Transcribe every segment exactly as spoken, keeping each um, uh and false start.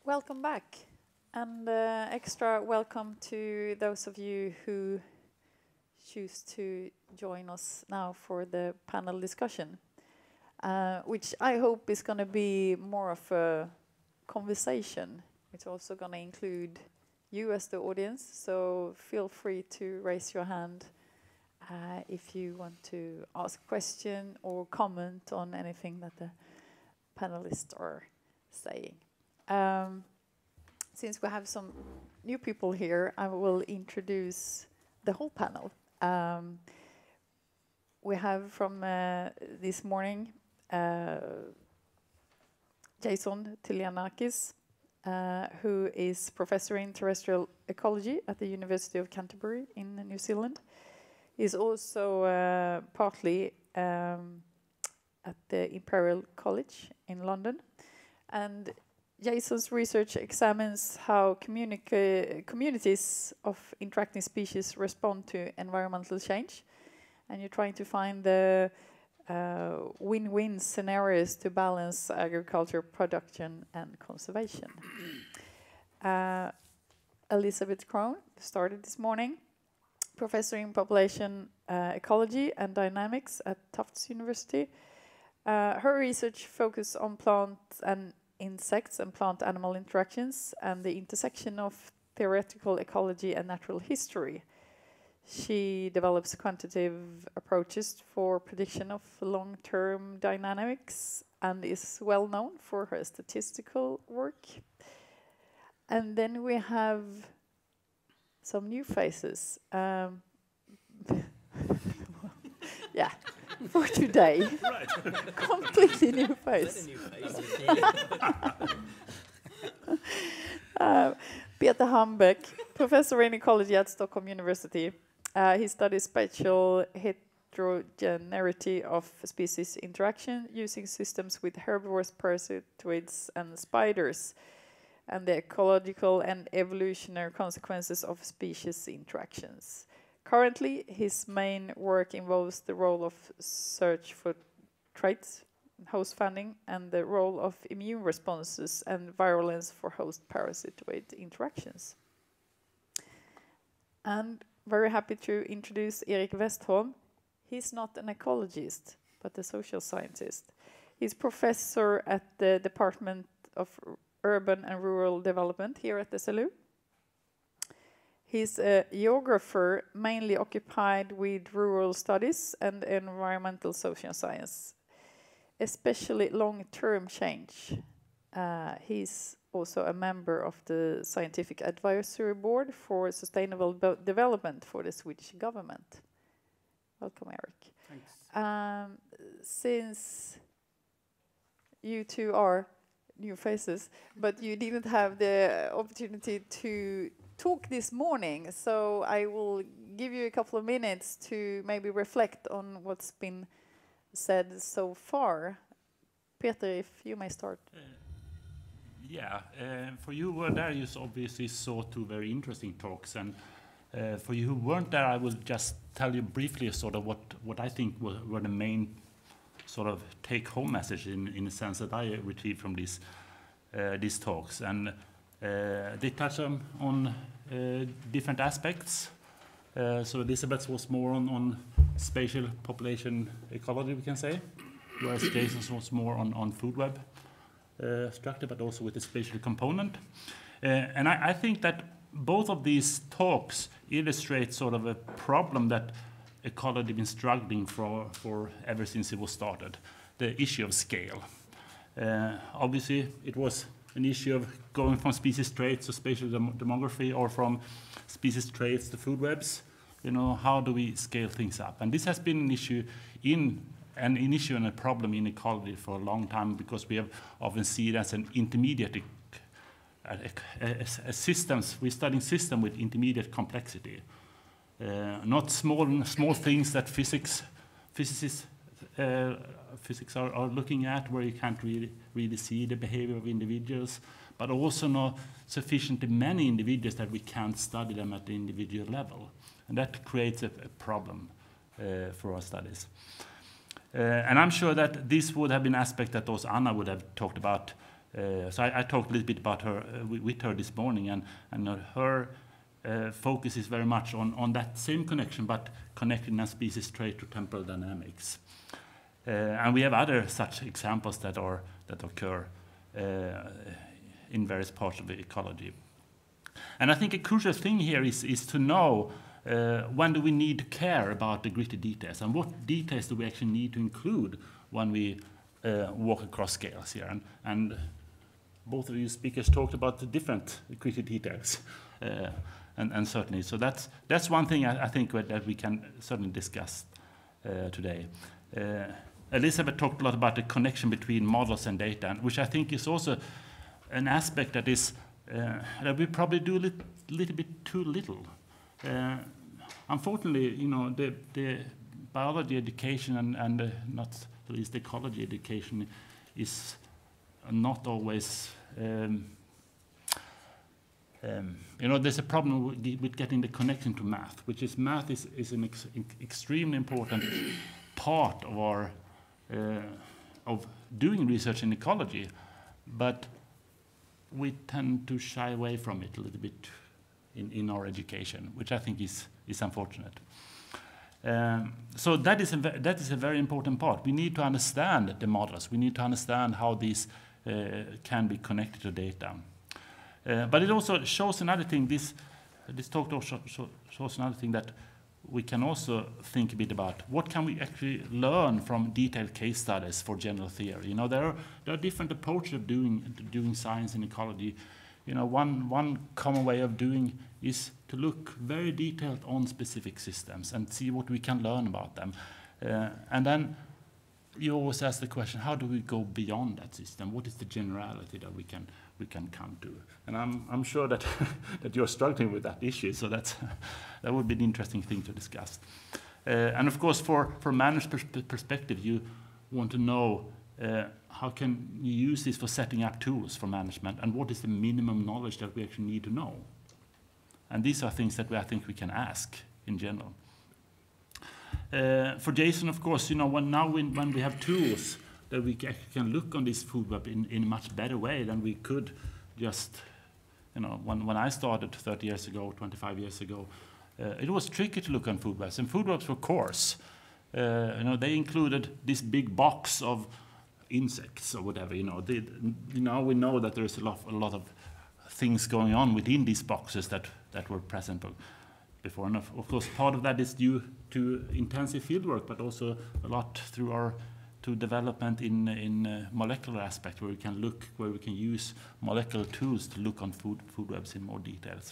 Welcome back, and uh, extra welcome to those of you who choose to join us now for the panel discussion, uh, which I hope is going to be more of a conversation. It's also going to include you as the audience, so feel free to raise your hand uh, if you want to ask a question or comment on anything that the panelists are saying. Um, since we have some new people here, I will introduce the whole panel. Um, we have from uh, this morning uh, Jason Tylianakis, uh, who is professor in terrestrial ecology at the University of Canterbury in New Zealand. He's also uh, partly um, at the Imperial College in London, and Jason's research examines how communica communities of interacting species respond to environmental change, and you're trying to find the uh, win-win scenarios to balance agriculture production and conservation. uh, Elizabeth Crone started this morning, professor in population uh, ecology and dynamics at Tufts University. Uh, her research focuses on plants and insects and plant-animal interactions and the intersection of theoretical ecology and natural history. She develops quantitative approaches for prediction of long-term dynamics and is well known for her statistical work. And then we have some new faces. Um, yeah. For today. Right. Completely new face. New face? uh, Peter Hambäck, professor in ecology at Stockholm University. Uh, he studies spatial heterogeneity of species interaction using systems with herbivores, parasitoids, and spiders, and the ecological and evolutionary consequences of species interactions. Currently, his main work involves the role of search for traits, host funding, and the role of immune responses and virulence for host-parasitoid interactions. And very happy to introduce Erik Westholm. He's not an ecologist, but a social scientist. He's professor at the Department of Urban and Rural Development here at the S L U. He's a geographer mainly occupied with rural studies and environmental social science, especially long-term change. Uh, he's also a member of the Scientific Advisory Board for Sustainable Development for the Swedish government. Welcome, Erik. Thanks. Um, since you two are new faces, but you didn't have the opportunity to talk this morning, so I will give you a couple of minutes to maybe reflect on what's been said so far. Peter, if you may start. Uh, yeah, uh, for you who were there, you obviously saw two very interesting talks, and uh, for you who weren't there, I will just tell you briefly sort of what, what I think were, were the main sort of take-home message in, in the sense that I retrieved from these, uh, these talks. And Uh, they touch on, on uh, different aspects. Uh, so Elizabeth was more on, on spatial population ecology, we can say, whereas Jason was more on, on food web uh, structure, but also with the spatial component. Uh, and I, I think that both of these talks illustrate sort of a problem that ecology has been struggling for, for ever since it was started, the issue of scale. Uh, obviously, it was an issue of going from species traits to spatial dem demography, or from species traits to food webs. You know, how do we scale things up? And this has been an issue in an, an issue and a problem in ecology for a long time, because we have often seen it as an intermediate a, a, a systems. We're studying system with intermediate complexity, uh, not small small things that physics physicists. Uh, physics are, are looking at, where you can't really, really see the behavior of individuals, but also not sufficiently many individuals that we can't study them at the individual level. And that creates a, a problem uh, for our studies. Uh, and I'm sure that this would have been an aspect that also Anna would have talked about Uh, so I, I talked a little bit about her uh, with her this morning, and, and uh, her uh, focus is very much on, on that same connection, but connecting a species trait to temporal dynamics. Uh, and we have other such examples that are that occur uh, in various parts of the ecology. And I think a crucial thing here is, is to know uh, when do we need to care about the gritty details, and what details do we actually need to include when we uh, walk across scales here. And, and both of you speakers talked about the different gritty details, uh, and, and certainly, so that's, that's one thing I, I think that we can certainly discuss uh, today. Uh, Elizabeth talked a lot about the connection between models and data, which I think is also an aspect that is uh, that we probably do a lit little bit too little. Uh, unfortunately, you know, the, the biology education and, and uh, not at least ecology education is not always, um, um, you know, there's a problem with, with getting the connection to math, which is math is, is an ex extremely important part of our uh, of doing research in ecology, but we tend to shy away from it a little bit in, in our education, which I think is, is unfortunate. Um, so that is, a that is a very important part. We need to understand the models. We need to understand how these uh, can be connected to data. Uh, but it also shows another thing. This, this talk also shows another thing, that we can also think a bit about what can we actually learn from detailed case studies for general theory. You know, there are, there are different approaches of doing, doing science and ecology. You know, one, one common way of doing is to look very detailed on specific systems and see what we can learn about them. Uh, and then you always ask the question, how do we go beyond that system? What is the generality that we can, we can come to? And I'm, I'm sure that, that you're struggling with that issue, so that's, that would be an interesting thing to discuss. Uh, and of course, for, from a manager's pers perspective, you want to know uh, how can you use this for setting up tools for management, and what is the minimum knowledge that we actually need to know? And these are things that we, I think we can ask in general. Uh, for Jason, of course, you know, when now when, when we have tools that we can, can look on this food web in, in a much better way than we could just, you know, when, when I started thirty years ago, twenty-five years ago, uh, it was tricky to look on food webs, and food webs were coarse. Uh, you know, they included this big box of insects or whatever, you know. They, you know, we know that there's a lot, a lot of things going on within these boxes that, that were present before. And of, of course, part of that is due to intensive fieldwork, but also a lot through our to development in, in uh, molecular aspect, where we can look, where we can use molecular tools to look on food, food webs in more details.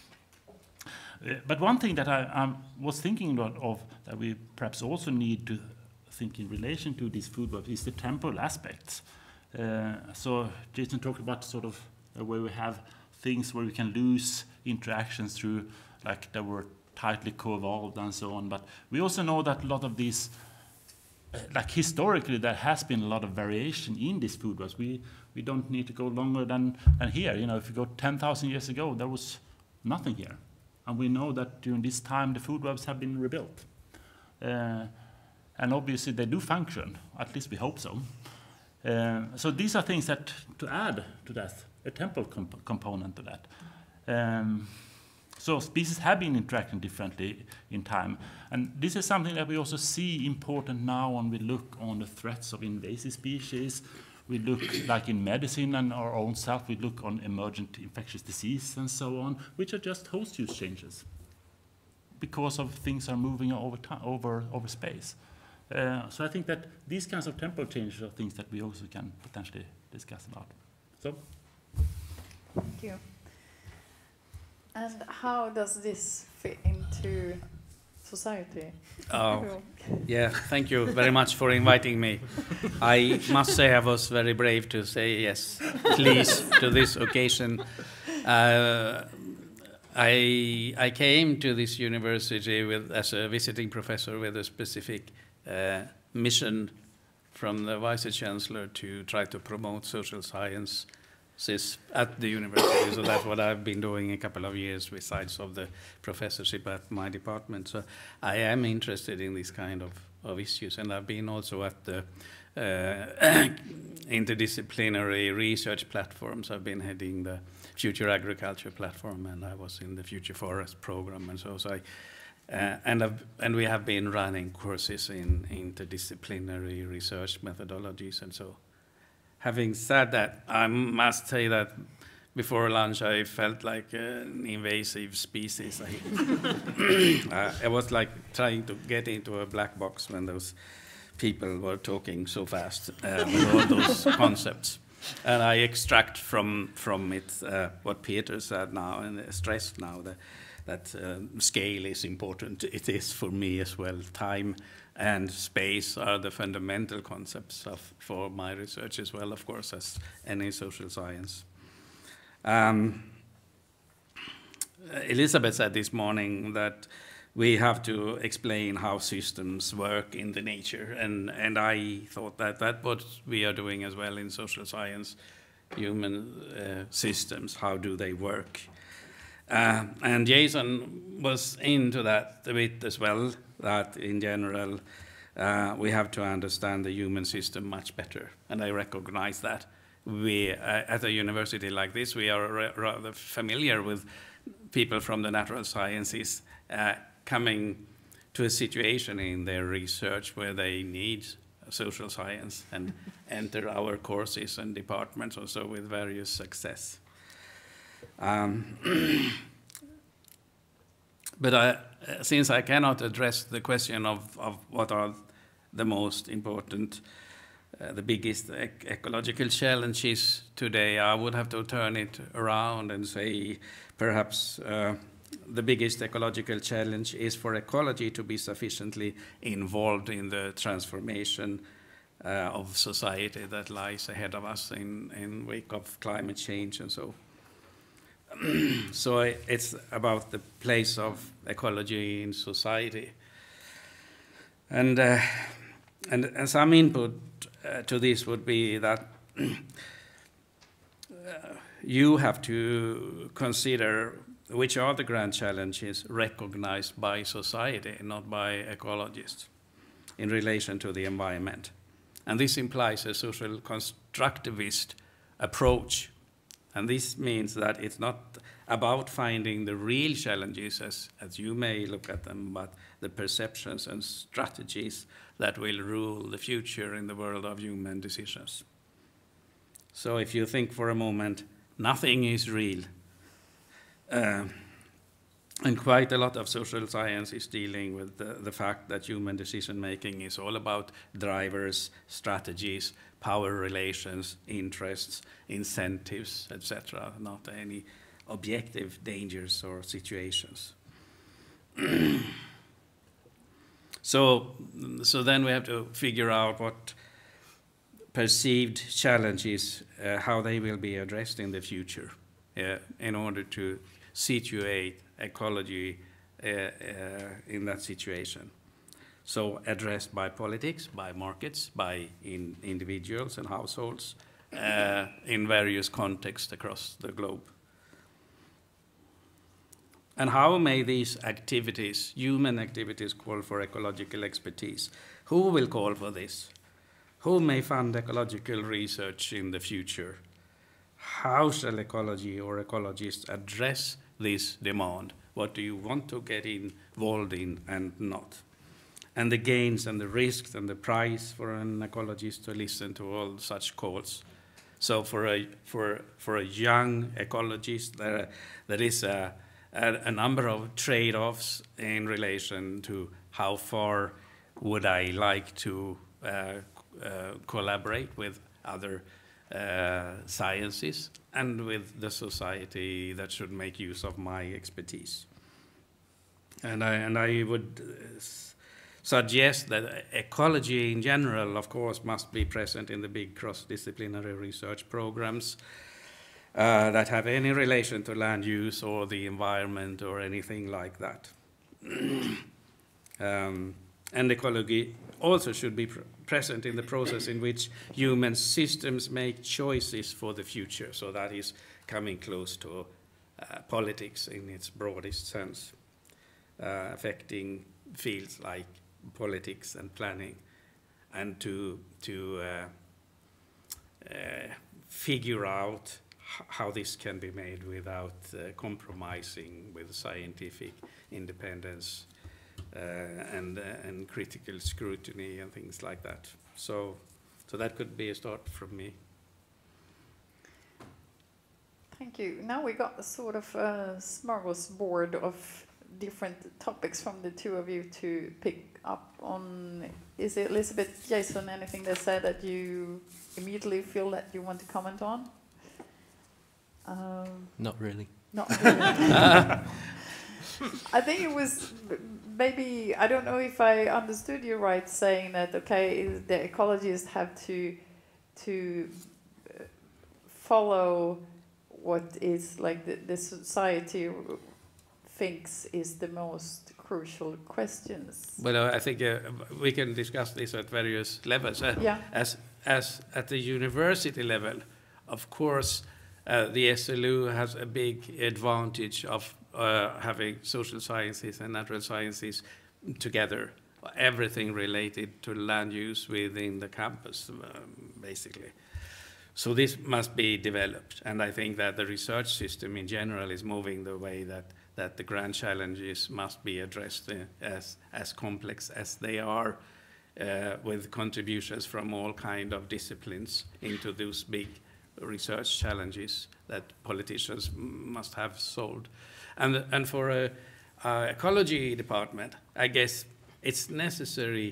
Uh, but one thing that I um, was thinking about of that we perhaps also need to think in relation to these food webs is the temporal aspects. Uh, so Jason talked about sort of uh, where we have things where we can lose interactions through, like that were tightly co-evolved and so on. But we also know that a lot of these, uh, like historically, there has been a lot of variation in these food webs. We, we don't need to go longer than, than here. You know, if you go ten thousand years ago, there was nothing here. And we know that during this time, the food webs have been rebuilt. Uh, and obviously, they do function. At least we hope so. Uh, so these are things that, to add to that, a temporal comp component to that. Um, So species have been interacting differently in time. And this is something that we also see important now when we look on the threats of invasive species. We look, like in medicine and our own self, we look on emergent infectious disease and so on, which are just host use changes because of things are moving over, time, over, over space. Uh, so I think that these kinds of temporal changes are things that we also can potentially discuss about. So. Thank you. And how does this fit into society? Oh, yeah, thank you very much for inviting me. I must say I was very brave to say yes, please, to this occasion. Uh, I, I came to this university with, as a visiting professor with a specific uh, mission from the Vice-Chancellor to try to promote social science at the university. So that's what I've been doing a couple of years besides of the professorship at my department. So I am interested in this kind of, of issues, and I've been also at the uh, interdisciplinary research platforms. I've been heading the Future Agriculture platform, and I was in the Future Forest program, and so, so I, uh, and I've, and we have been running courses in interdisciplinary research methodologies, and so. Having said that, I must say that before lunch I felt like an invasive species. I, uh, I was like trying to get into a black box when those people were talking so fast uh, with all those concepts. And I extract from from it uh, what Peter said now and stressed now that that um, scale is important. It is for me as well. Time and space are the fundamental concepts of for my research as well, of course, as any social science. Um, Elizabeth said this morning that we have to explain how systems work in the nature, and, and I thought that that's what we are doing as well in social science, human uh, systems, how do they work? Uh, and Jason was into that a bit as well, that in general uh, we have to understand the human system much better, and I recognize that. We, uh, at a university like this, we are rather familiar with people from the natural sciences uh, coming to a situation in their research where they need social science and enter our courses and departments also with various success. Um, but I, since I cannot address the question of, of what are the most important Uh, the biggest ec ecological challenges today, I would have to turn it around and say perhaps uh, the biggest ecological challenge is for ecology to be sufficiently involved in the transformation uh, of society that lies ahead of us in, in wake of climate change and so. So it's about the place of ecology in society. And, uh, and, and some input Uh, to this would be that uh, you have to consider which are the grand challenges recognized by society, not by ecologists, in relation to the environment. And this implies a social constructivist approach. And this means that it's not about finding the real challenges as, as you may look at them, but the perceptions and strategies that will rule the future in the world of human decisions. So if you think for a moment, nothing is real. Uh, and quite a lot of social science is dealing with the, the fact that human decision making is all about drivers, strategies, power relations, interests, incentives, et cetera, not any objective dangers or situations. So, so then we have to figure out what perceived challenges, uh, how they will be addressed in the future uh, in order to situate ecology uh, uh, in that situation. So addressed by politics, by markets, by in individuals and households uh, in various contexts across the globe. And how may these activities, human activities, call for ecological expertise? Who will call for this? Who may fund ecological research in the future? How shall ecology or ecologists address this demand? What do you want to get involved in and not? And the gains and the risks and the price for an ecologist to listen to all such calls. So for a, for, for a young ecologist, there, there is a A, a number of trade-offs in relation to how far would I like to uh, uh, collaborate with other uh, sciences and with the society that should make use of my expertise. And I, and I would uh, suggest that ecology in general, of course, must be present in the big cross-disciplinary research programs Uh, that have any relation to land use or the environment or anything like that. um, and ecology also should be pr present in the process in which human systems make choices for the future. So that is coming close to uh, politics in its broadest sense, uh, affecting fields like politics and planning and to to uh, uh, figure out how this can be made without uh, compromising with scientific independence uh, and uh, and critical scrutiny and things like that. So, so that could be a start from me. Thank you. Now we got a sort of a smorgasbord of different topics from the two of you to pick up on. Is it Elizabeth, Jason, anything they said that you immediately feel that you want to comment on? Um, Not really. Not really. I think it was maybe, I don't know if I understood you right, saying that, okay, the ecologists have to to follow what is like the, the society thinks is the most crucial questions. Well, I think uh, we can discuss this at various levels. Uh, yeah. As as at the university level, of course, uh, the S L U has a big advantage of uh, having social sciences and natural sciences together. Everything related to land use within the campus, um, basically. So this must be developed, and I think that the research system in general is moving the way that, that the grand challenges must be addressed uh, as, as complex as they are, uh, with contributions from all kind of disciplines into those big research challenges that politicians must have solved. And, and for a, a ecology department, I guess it's necessary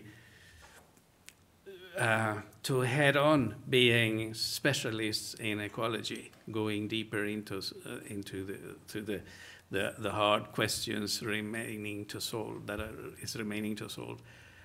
Uh, to head on being specialists in ecology, going deeper into uh, into the to the, the the hard questions remaining to solve that are, is remaining to solve,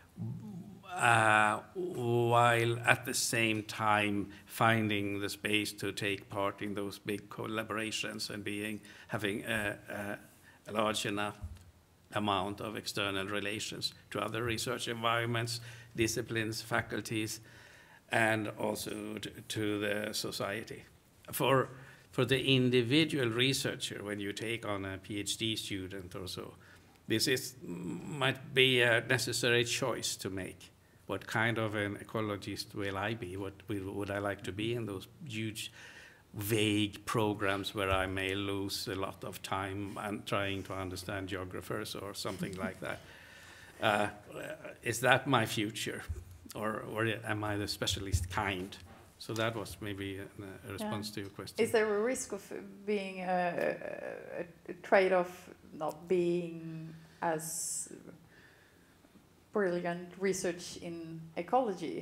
uh, while at the same time finding the space to take part in those big collaborations and being having a, a, a large enough amount of external relations to other research environments, disciplines, faculties, and also to, to the society. For, for the individual researcher, when you take on a PhD student or so, this is, might be a necessary choice to make. What kind of an ecologist will I be? What will, would I like to be in those huge, vague programs where I may lose a lot of time and trying to understand geographers or something like that? Uh, is that my future, or, or am I the specialist kind? So that was maybe a, a response yeah. to your question. Is there a risk of being a, a, a trade-off, not being as brilliant research in ecology?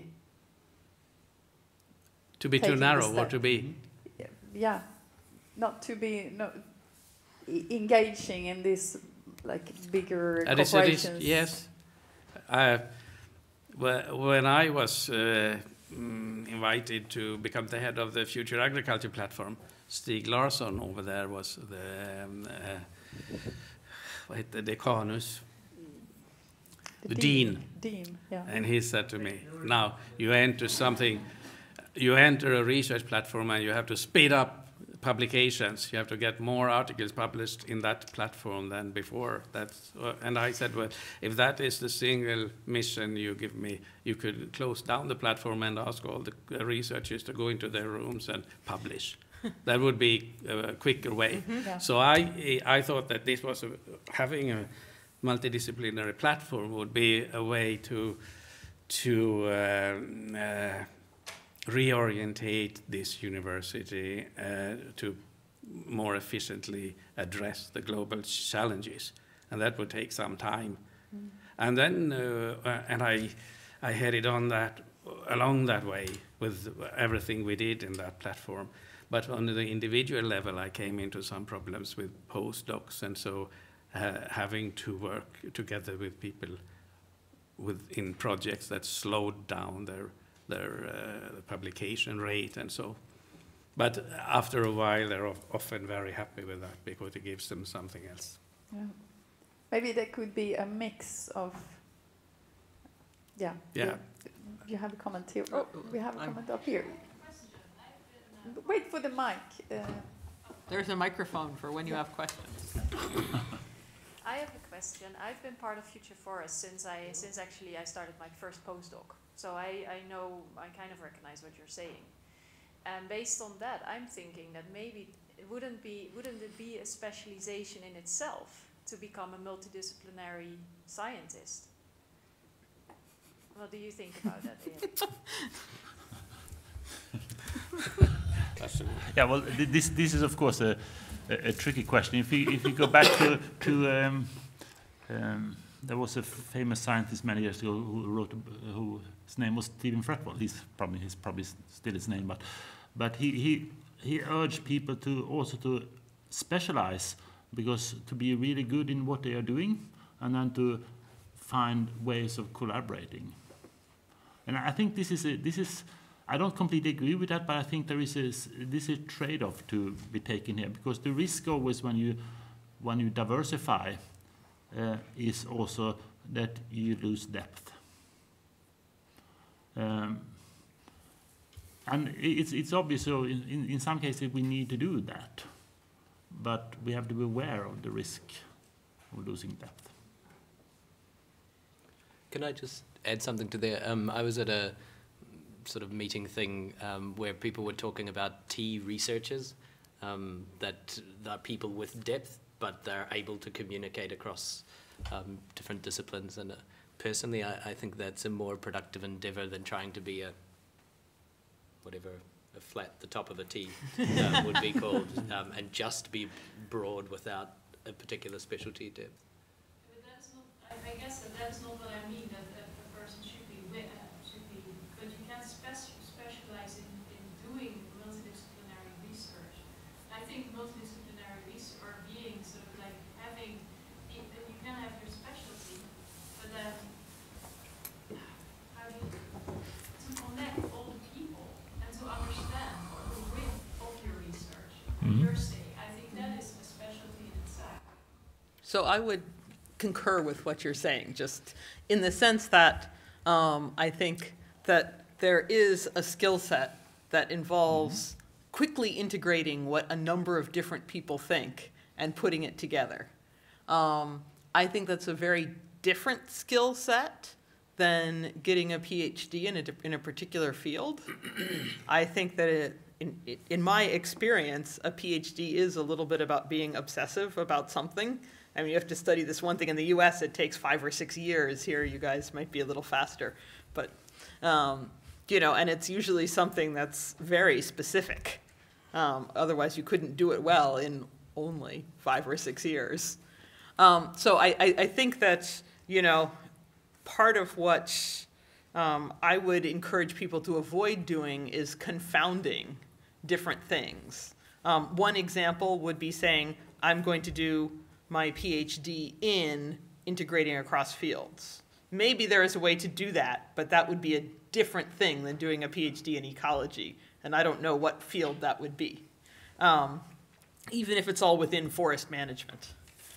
To be too narrow, or to be? Yeah, not to be no, engaging in this like bigger uh, corporations. Yes. Uh, when I was uh, invited to become the head of the Future Agriculture Platform, Stig Larsson over there was the um, uh, what the decanus, the, the dean. Dean, yeah. And he said to me, "Now you enter something, you enter a research platform, and you have to speed up publications. You have to get more articles published in that platform than before." That's, uh, and I said, well, if that is the single mission you give me, you could close down the platform and ask all the researchers to go into their rooms and publish. That would be a quicker way. Mm-hmm. Yeah. So I, I thought that this was a, having a multidisciplinary platform would be a way to to um, uh, reorientate this university uh, to more efficiently address the global challenges, and that would take some time. Mm. And then, uh, and I, I headed on that along that way with everything we did in that platform. But on the individual level, I came into some problems with postdocs, and so uh, having to work together with people with in projects that slowed down their their uh, publication rate and so. But after a while, they're often very happy with that because it gives them something else. Yeah. Maybe there could be a mix of, yeah. Yeah. You, you have a comment here. Oh, we have a I'm comment up here. Wait for the mic. Uh, There's a microphone for when you have questions. I have a question. I've been part of Future Forest since I since actually I started my first postdoc. So I, I know, I kind of recognize what you're saying. And based on that, I'm thinking that maybe it wouldn't be, wouldn't it be a specialization in itself to become a multidisciplinary scientist? What do you think about that, Erik? Yeah, well, th this this is of course a, a, a tricky question. If you if you go back to to um, um, there was a famous scientist many years ago who wrote a, who his name was Stephen Fretwell. He's probably he's probably still his name, but but he he he urged people to also to specialize, because to be really good in what they are doing, and then to find ways of collaborating. And I think this is a, this is. I don't completely agree with that, but I think there is a, this is a trade-off to be taken here, because the risk always when you when you diversify uh, is also that you lose depth. Um, and it's it's obvious. So in, in in some cases we need to do that, but we have to be aware of the risk of losing depth. Can I just add something to there? Um, I was at a sort of meeting thing um, where people were talking about T researchers, um, that are people with depth, but they're able to communicate across um, different disciplines. And uh, personally, I, I think that's a more productive endeavor than trying to be a, whatever, a flat, the top of a T uh, would be called, um, and just be broad without a particular specialty depth. But that's not, I, I guess that that's not what I mean, that, that a person should be with, but you can't spec specialize in, in doing multidisciplinary research. I think multidisciplinary research, or being sort of like having, you can have your specialty, but then how do you, to connect all the people and to understand the width of your research, mm-hmm. your sake, I think that is a specialty in itself. So I would concur with what you're saying, just in the sense that um, I think that there is a skill set that involves mm-hmm. quickly integrating what a number of different people think and putting it together. Um, I think that's a very different skill set than getting a PhD in a, in a particular field. I think that it, in, in my experience, a PhD is a little bit about being obsessive about something. I mean, you have to study this one thing. In the U S, it takes five or six years. Here, you guys might be a little faster. But, um, you know, and it's usually something that's very specific. Um, otherwise, you couldn't do it well in only five or six years. Um, so I, I, I think that, you know, part of what um, I would encourage people to avoid doing is confounding different things. Um, one example would be saying, I'm going to do my PhD in integrating across fields. Maybe there is a way to do that, but that would be a different thing than doing a PhD in ecology, and I don't know what field that would be, um, even if it's all within forest management.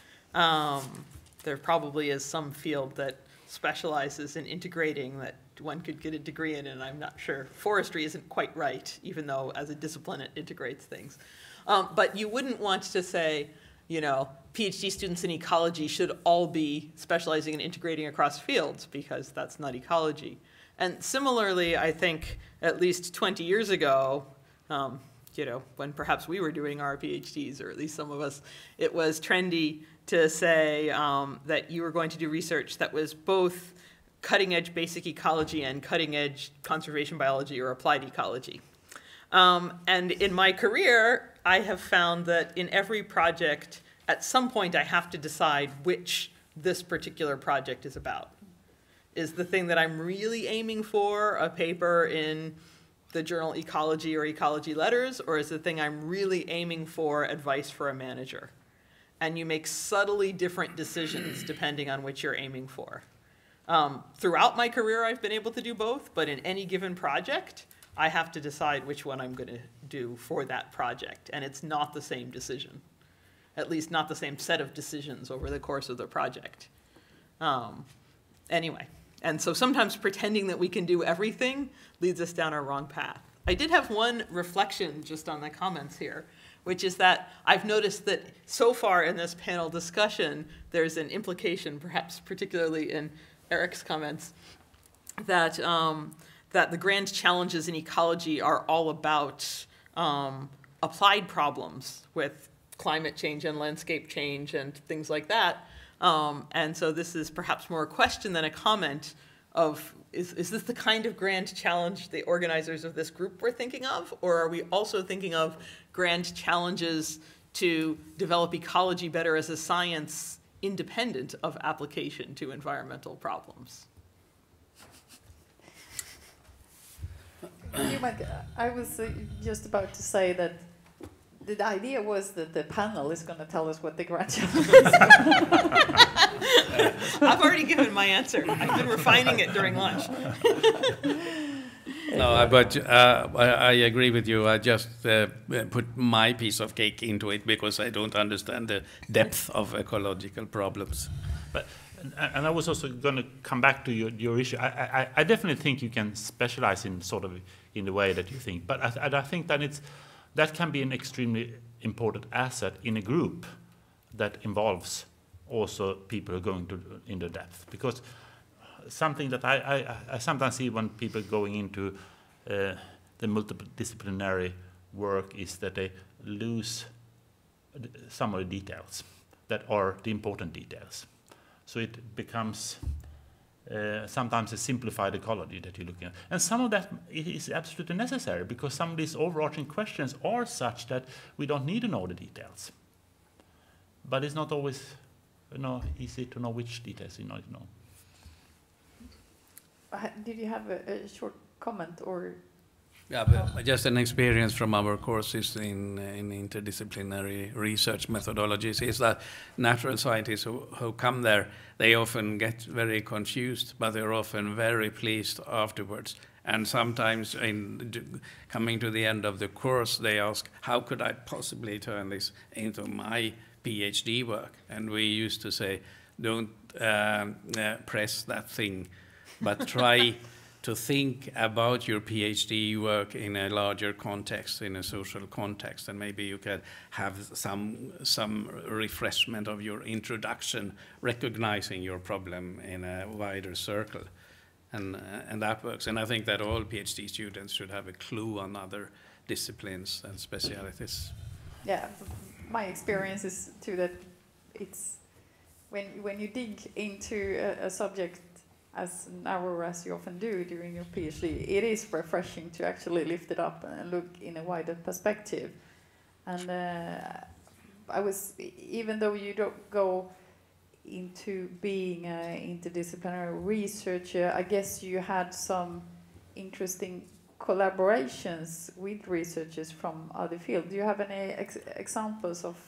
Um, there probably is some field that specializes in integrating that one could get a degree in, and I'm not sure. Forestry isn't quite right, even though as a discipline it integrates things. Um, but you wouldn't want to say, you know, PhD students in ecology should all be specializing in integrating across fields, because that's not ecology. And similarly, I think at least twenty years ago, um, you know, when perhaps we were doing our PhDs, or at least some of us, it was trendy to say um, that you were going to do research that was both cutting-edge basic ecology and cutting-edge conservation biology or applied ecology. Um, and in my career, I have found that in every project, at some point I have to decide which this particular project is about. Is the thing that I'm really aiming for a paper in the journal Ecology or Ecology Letters, or is the thing I'm really aiming for advice for a manager? And you make subtly different decisions depending on which you're aiming for. Um, throughout my career, I've been able to do both, but in any given project, I have to decide which one I'm going to do for that project, and it's not the same decision. At least not the same set of decisions over the course of the project. Um, anyway, and so sometimes pretending that we can do everything leads us down our wrong path. I did have one reflection just on the comments here, which is that I've noticed that so far in this panel discussion, there's an implication, perhaps particularly in Erik's comments, that um, that the grand challenges in ecology are all about um, applied problems with climate change and landscape change and things like that. Um, and so this is perhaps more a question than a comment of, is, is this the kind of grand challenge the organizers of this group were thinking of? Or are we also thinking of grand challenges to develop ecology better as a science independent of application to environmental problems? I was uh, just about to say that the idea was that the panel is going to tell us what the grand challenge is. I've already given my answer. I've been refining it during lunch. No, but uh, I, I agree with you. I just uh, put my piece of cake into it because I don't understand the depth of ecological problems. But and I was also going to come back to your, your issue. I, I, I definitely think you can specialize in sort of in the way that you think, but I, I think that it's that can be an extremely important asset in a group that involves also people who are going to into depth. Because something that I, I, I sometimes see when people going into uh, the multidisciplinary work is that they lose some of the details that are the important details. So it becomes uh, sometimes a simplified ecology that you're looking at. And some of that is absolutely necessary because some of these overarching questions are such that we don't need to know the details. But it's not always you know, easy to know which details you need to know. Uh, did you have a, a short comment or? Yeah, but just an experience from our courses in, in interdisciplinary research methodologies is that natural scientists who, who come there, they often get very confused, but they're often very pleased afterwards. And sometimes in coming to the end of the course, they ask, how could I possibly turn this into my PhD work? And we used to say, don't um, uh, press that thing, but try to think about your PhD work in a larger context, in a social context, and maybe you can have some some refreshment of your introduction, recognizing your problem in a wider circle, and uh, and that works. And I think that all PhD students should have a clue on other disciplines and specialities. Yeah, my experience is too that it's when when you dig into a, a subject as narrow as you often do during your PhD, it is refreshing to actually lift it up and look in a wider perspective. And uh, I was, even though you don't go into being an interdisciplinary researcher, I guess you had some interesting collaborations with researchers from other fields. Do you have any ex examples of?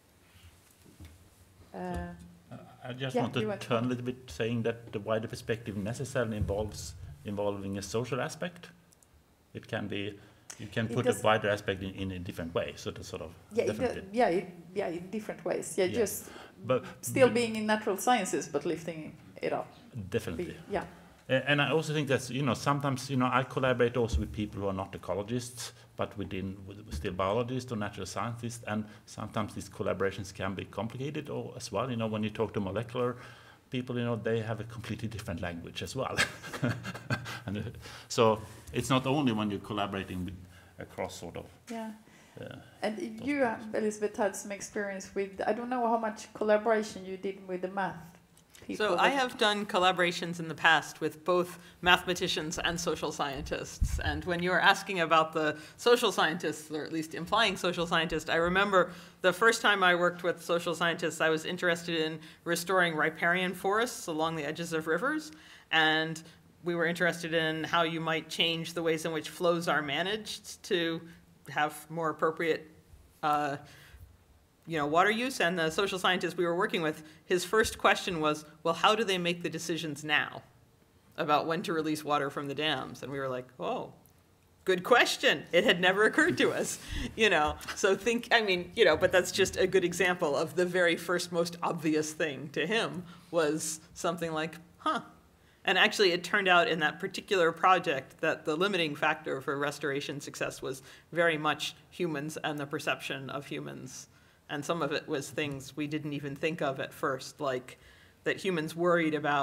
Uh, I just yeah, want to turn a little bit, saying that the wider perspective necessarily involves involving a social aspect. It can be, you can put a wider aspect in, in a different way. So to sort of yeah, definitely. It, yeah, it, yeah, in different ways. Yeah, yeah. just but still being in natural sciences, but lifting it up. Definitely. Be, yeah. And I also think that, you know, sometimes, you know, I collaborate also with people who are not ecologists, but within with still biologists or natural scientists, and sometimes these collaborations can be complicated or as well. You know, when you talk to molecular people, you know, they have a completely different language as well. And uh, so it's not only when you're collaborating with across sort of. Yeah. Uh, and you, uh, Elizabeth, had some experience with, I don't know how much collaboration you did with the math. So I have done collaborations in the past with both mathematicians and social scientists. And when you were asking about the social scientists, or at least implying social scientists, I remember the first time I worked with social scientists, I was interested in restoring riparian forests along the edges of rivers. And we were interested in how you might change the ways in which flows are managed to have more appropriate uh, you know, water use. And the social scientist we were working with, his first question was, well, how do they make the decisions now about when to release water from the dams? And we were like, oh, good question. It had never occurred to us, you know. So think, I mean, you know, but that's just a good example of the very first most obvious thing to him was something like, huh. And actually, it turned out in that particular project that the limiting factor for restoration success was very much humans and the perception of humans. And some of it was things we didn't even think of at first, like that humans worried about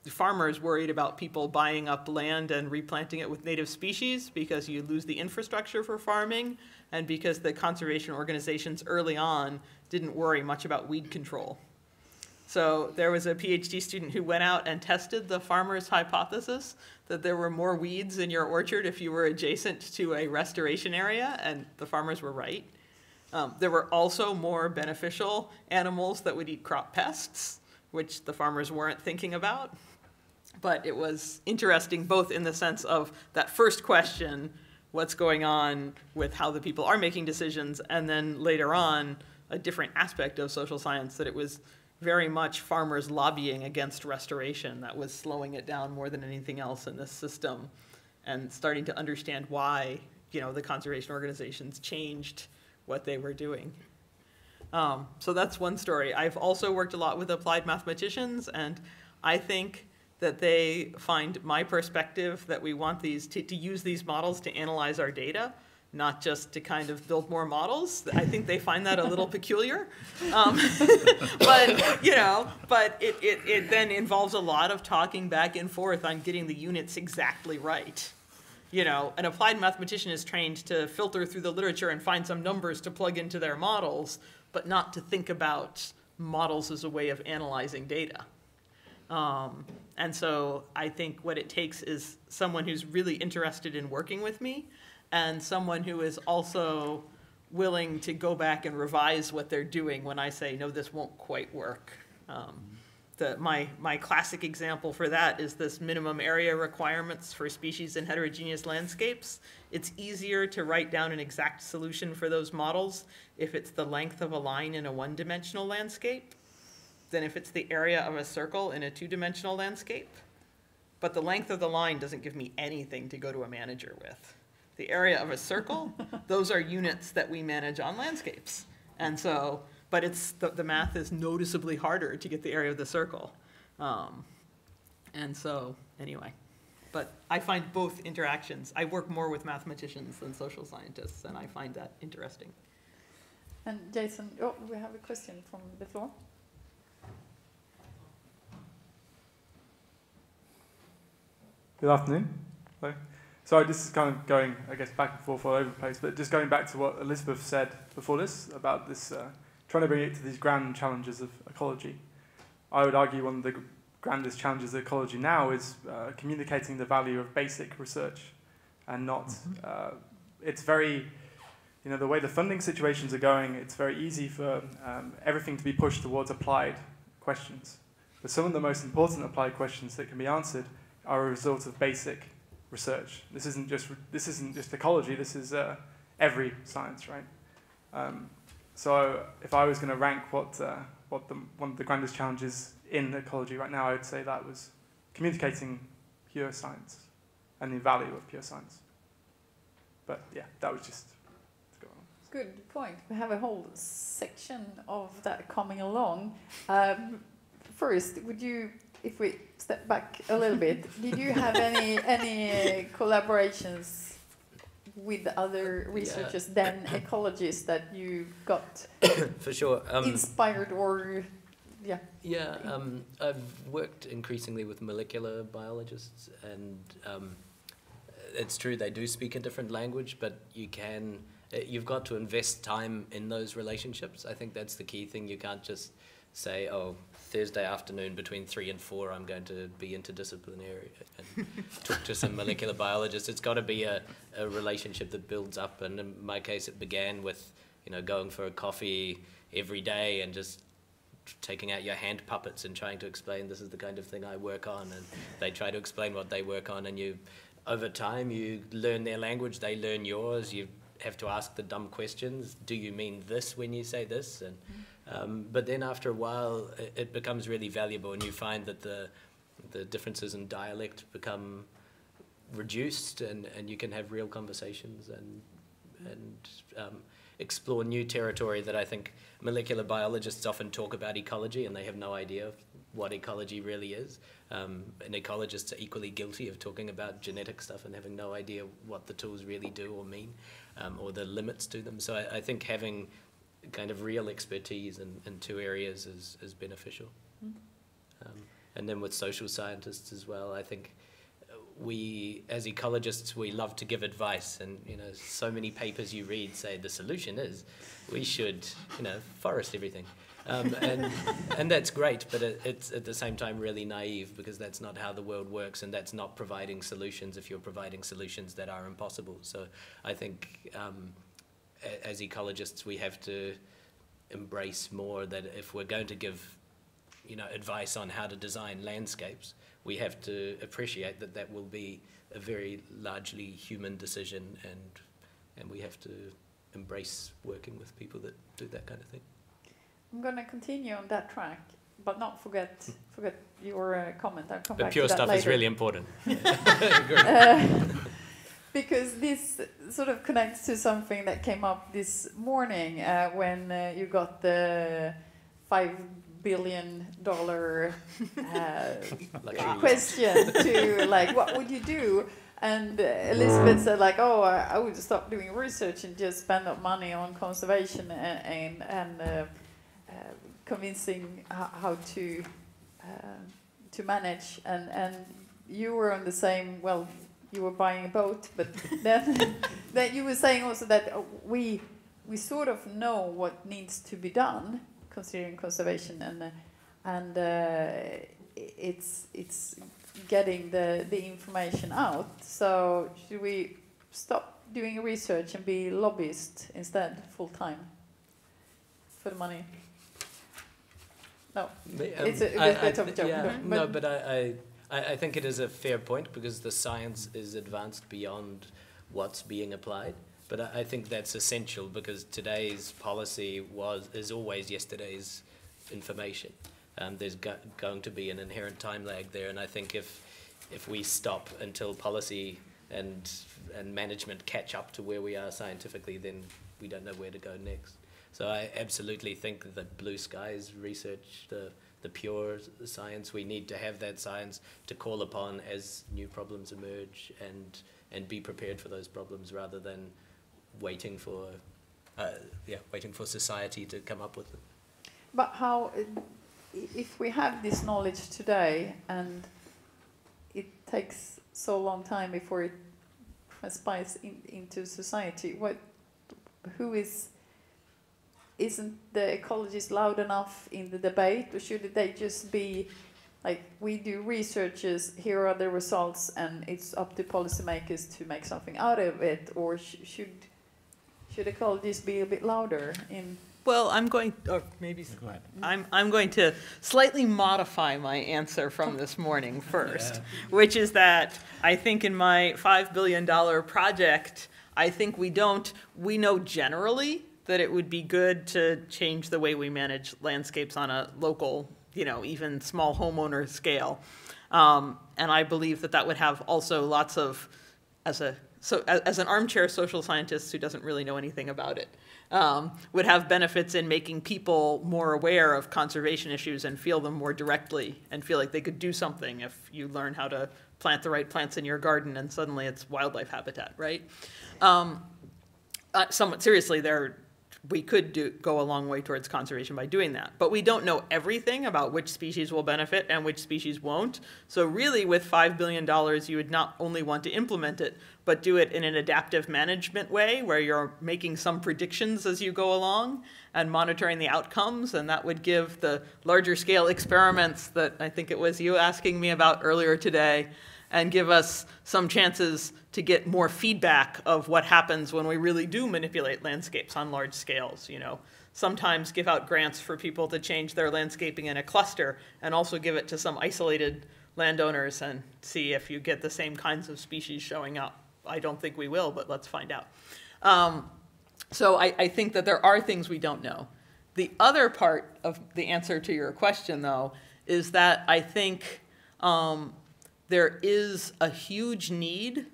farmers worried about people buying up land and replanting it with native species because you lose the infrastructure for farming, and because the conservation organizations early on didn't worry much about weed control. So there was a PhD student who went out and tested the farmer's hypothesis that there were more weeds in your orchard if you were adjacent to a restoration area, and the farmers were right. Um, there were also more beneficial animals that would eat crop pests, which the farmers weren't thinking about. But it was interesting both in the sense of that first question, what's going on with how the people are making decisions, and then later on, a different aspect of social science, that it was very much farmers lobbying against restoration that was slowing it down more than anything else in this system, and starting to understand why, you know, the conservation organizations changed what they were doing. Um, so that's one story. I've also worked a lot with applied mathematicians, and I think that they find my perspective that we want these to, to use these models to analyze our data, not just to kind of build more models. I think they find that a little peculiar. Um, but, you know, but it, it, it then involves a lot of talking back and forth on getting the units exactly right. You know, an applied mathematician is trained to filter through the literature and find some numbers to plug into their models, but not to think about models as a way of analyzing data. Um, and so I think what it takes is someone who's really interested in working with me, and someone who is also willing to go back and revise what they're doing when I say, no, this won't quite work. Um, the, my, my classic example for that is this minimum area requirements for species in heterogeneous landscapes. It's easier to write down an exact solution for those models if it's the length of a line in a one-dimensional landscape than if it's the area of a circle in a two-dimensional landscape. But the length of the line doesn't give me anything to go to a manager with. The area of a circle, those are units that we manage on landscapes. And so, but it's the, the math is noticeably harder to get the area of the circle. Um, and so, anyway. But I find both interactions, I work more with mathematicians than social scientists, and I find that interesting. And Jason, oh, we have a question from the floor. Good afternoon. Hello. Sorry, this is kind of going, I guess, back and forth all over the place, but just going back to what Elizabeth said before this about this, uh, trying to bring it to these grand challenges of ecology. I would argue one of the grandest challenges of ecology now is uh, communicating the value of basic research, and not, uh, it's very, you know, the way the funding situations are going, it's very easy for um, everything to be pushed towards applied questions. But some of the most important applied questions that can be answered are a result of basic research. This isn't just this isn't just ecology. This is uh, every science, right? Um, so if I was going to rank what uh, what the, one of the grandest challenges in ecology right now, I would say that was communicating pure science and the value of pure science. But yeah, that was just to go on. Good point. We have a whole section of that coming along. Um, first, would you? If we step back a little bit, did you have any any uh, collaborations with other researchers Yeah. than ecologists that you got For sure. Um, inspired or, yeah? Yeah, um, I've worked increasingly with molecular biologists, and um, it's true they do speak a different language, but you can, uh, you've got to invest time in those relationships. I think that's the key thing. You can't just say, oh, Thursday afternoon between three and four, I'm going to be interdisciplinary and talk to some molecular biologists. It's got to be a, a relationship that builds up. And in my case, it began with, you know, going for a coffee every day and just taking out your hand puppets and trying to explain this is the kind of thing I work on. And they try to explain what they work on. And you, over time, you learn their language, they learn yours. You have to ask the dumb questions. Do you mean this when you say this? And Um, but then after a while, it, it becomes really valuable, and you find that the the differences in dialect become reduced, and, and you can have real conversations and and um, explore new territory that I think molecular biologists often talk about ecology, and they have no idea what ecology really is. Um, and ecologists are equally guilty of talking about genetic stuff and having no idea what the tools really do or mean, um, or the limits to them. So I, I think having kind of real expertise in, in two areas is, is beneficial. Mm. Um, and then with social scientists as well. I think we, as ecologists, we love to give advice, and you know, so many papers you read say the solution is we should, you know, forest everything. Um, and, and that's great, but it, it's at the same time really naive, because that's not how the world works, and that's not providing solutions if you're providing solutions that are impossible. So I think um, a, as ecologists we have to embrace more that if we're going to give, you know, advice on how to design landscapes, we have to appreciate that that will be a very largely human decision, and, and we have to embrace working with people that do that kind of thing. I'm going to continue on that track, but not forget forget your uh, comment. I'll come but back pure to that stuff later. is really important. uh, because this sort of connects to something that came up this morning uh, when uh, you got the five billion dollar uh, question to like, what would you do? And uh, Elizabeth said like, oh, I, I would stop doing research and just spend up money on conservation and and, and uh, uh, convincing how, how to uh, to manage. And and you were on the same. Well, you were buying a boat, but then then you were saying also that uh, we we sort of know what needs to be done considering conservation, and uh, and uh, it's it's. getting the, the information out. So should we stop doing research and be lobbyists instead full time for the money? No, um, it's a, I, a bit I, of a joke. Yeah, but no, but I, I, I think it is a fair point, because the science is advanced beyond what's being applied. But I, I think that's essential, because today's policy was is always yesterday's information. Um, there's go going to be an inherent time lag there, and I think if if we stop until policy and and management catch up to where we are scientifically, then we don't know where to go next. So I absolutely think that blue skies research, the the pure science, we need to have that science to call upon as new problems emerge, and and be prepared for those problems rather than waiting for uh, yeah waiting for society to come up with them. But how? Uh, If we have this knowledge today and it takes so long time before it transpires in, into society, what, who is, isn't the ecologists loud enough in the debate, or should they just be like, we do researches, here are the results, and it's up to policymakers to make something out of it, or sh should should ecologists be a bit louder in? Well, I'm going, or maybe Go ahead. I'm, I'm going to slightly modify my answer from this morning first, yeah. Which is that I think in my five billion dollar project, I think we don't, we know generally that it would be good to change the way we manage landscapes on a local, you know, even small homeowner scale. Um, and I believe that that would have also lots of, as a, so as, as an armchair social scientist who doesn't really know anything about it, Um, would have benefits in making people more aware of conservation issues and feel them more directly, and feel like they could do something if you learn how to plant the right plants in your garden and suddenly it's wildlife habitat, right? Um, uh, somewhat seriously, there we could do, go a long way towards conservation by doing that. But we don't know everything about which species will benefit and which species won't. So really with five billion dollars, you would not only want to implement it, but do it in an adaptive management way where you're making some predictions as you go along and monitoring the outcomes. And that would give the larger scale experiments that I think it was you asking me about earlier today, and give us some chances to get more feedback of what happens when we really do manipulate landscapes on large scales. You know, sometimes give out grants for people to change their landscaping in a cluster, and also give it to some isolated landowners and see if you get the same kinds of species showing up. I don't think we will, but let's find out. Um, so I, I think that there are things we don't know. The other part of the answer to your question, though, is that I think um, there is a huge need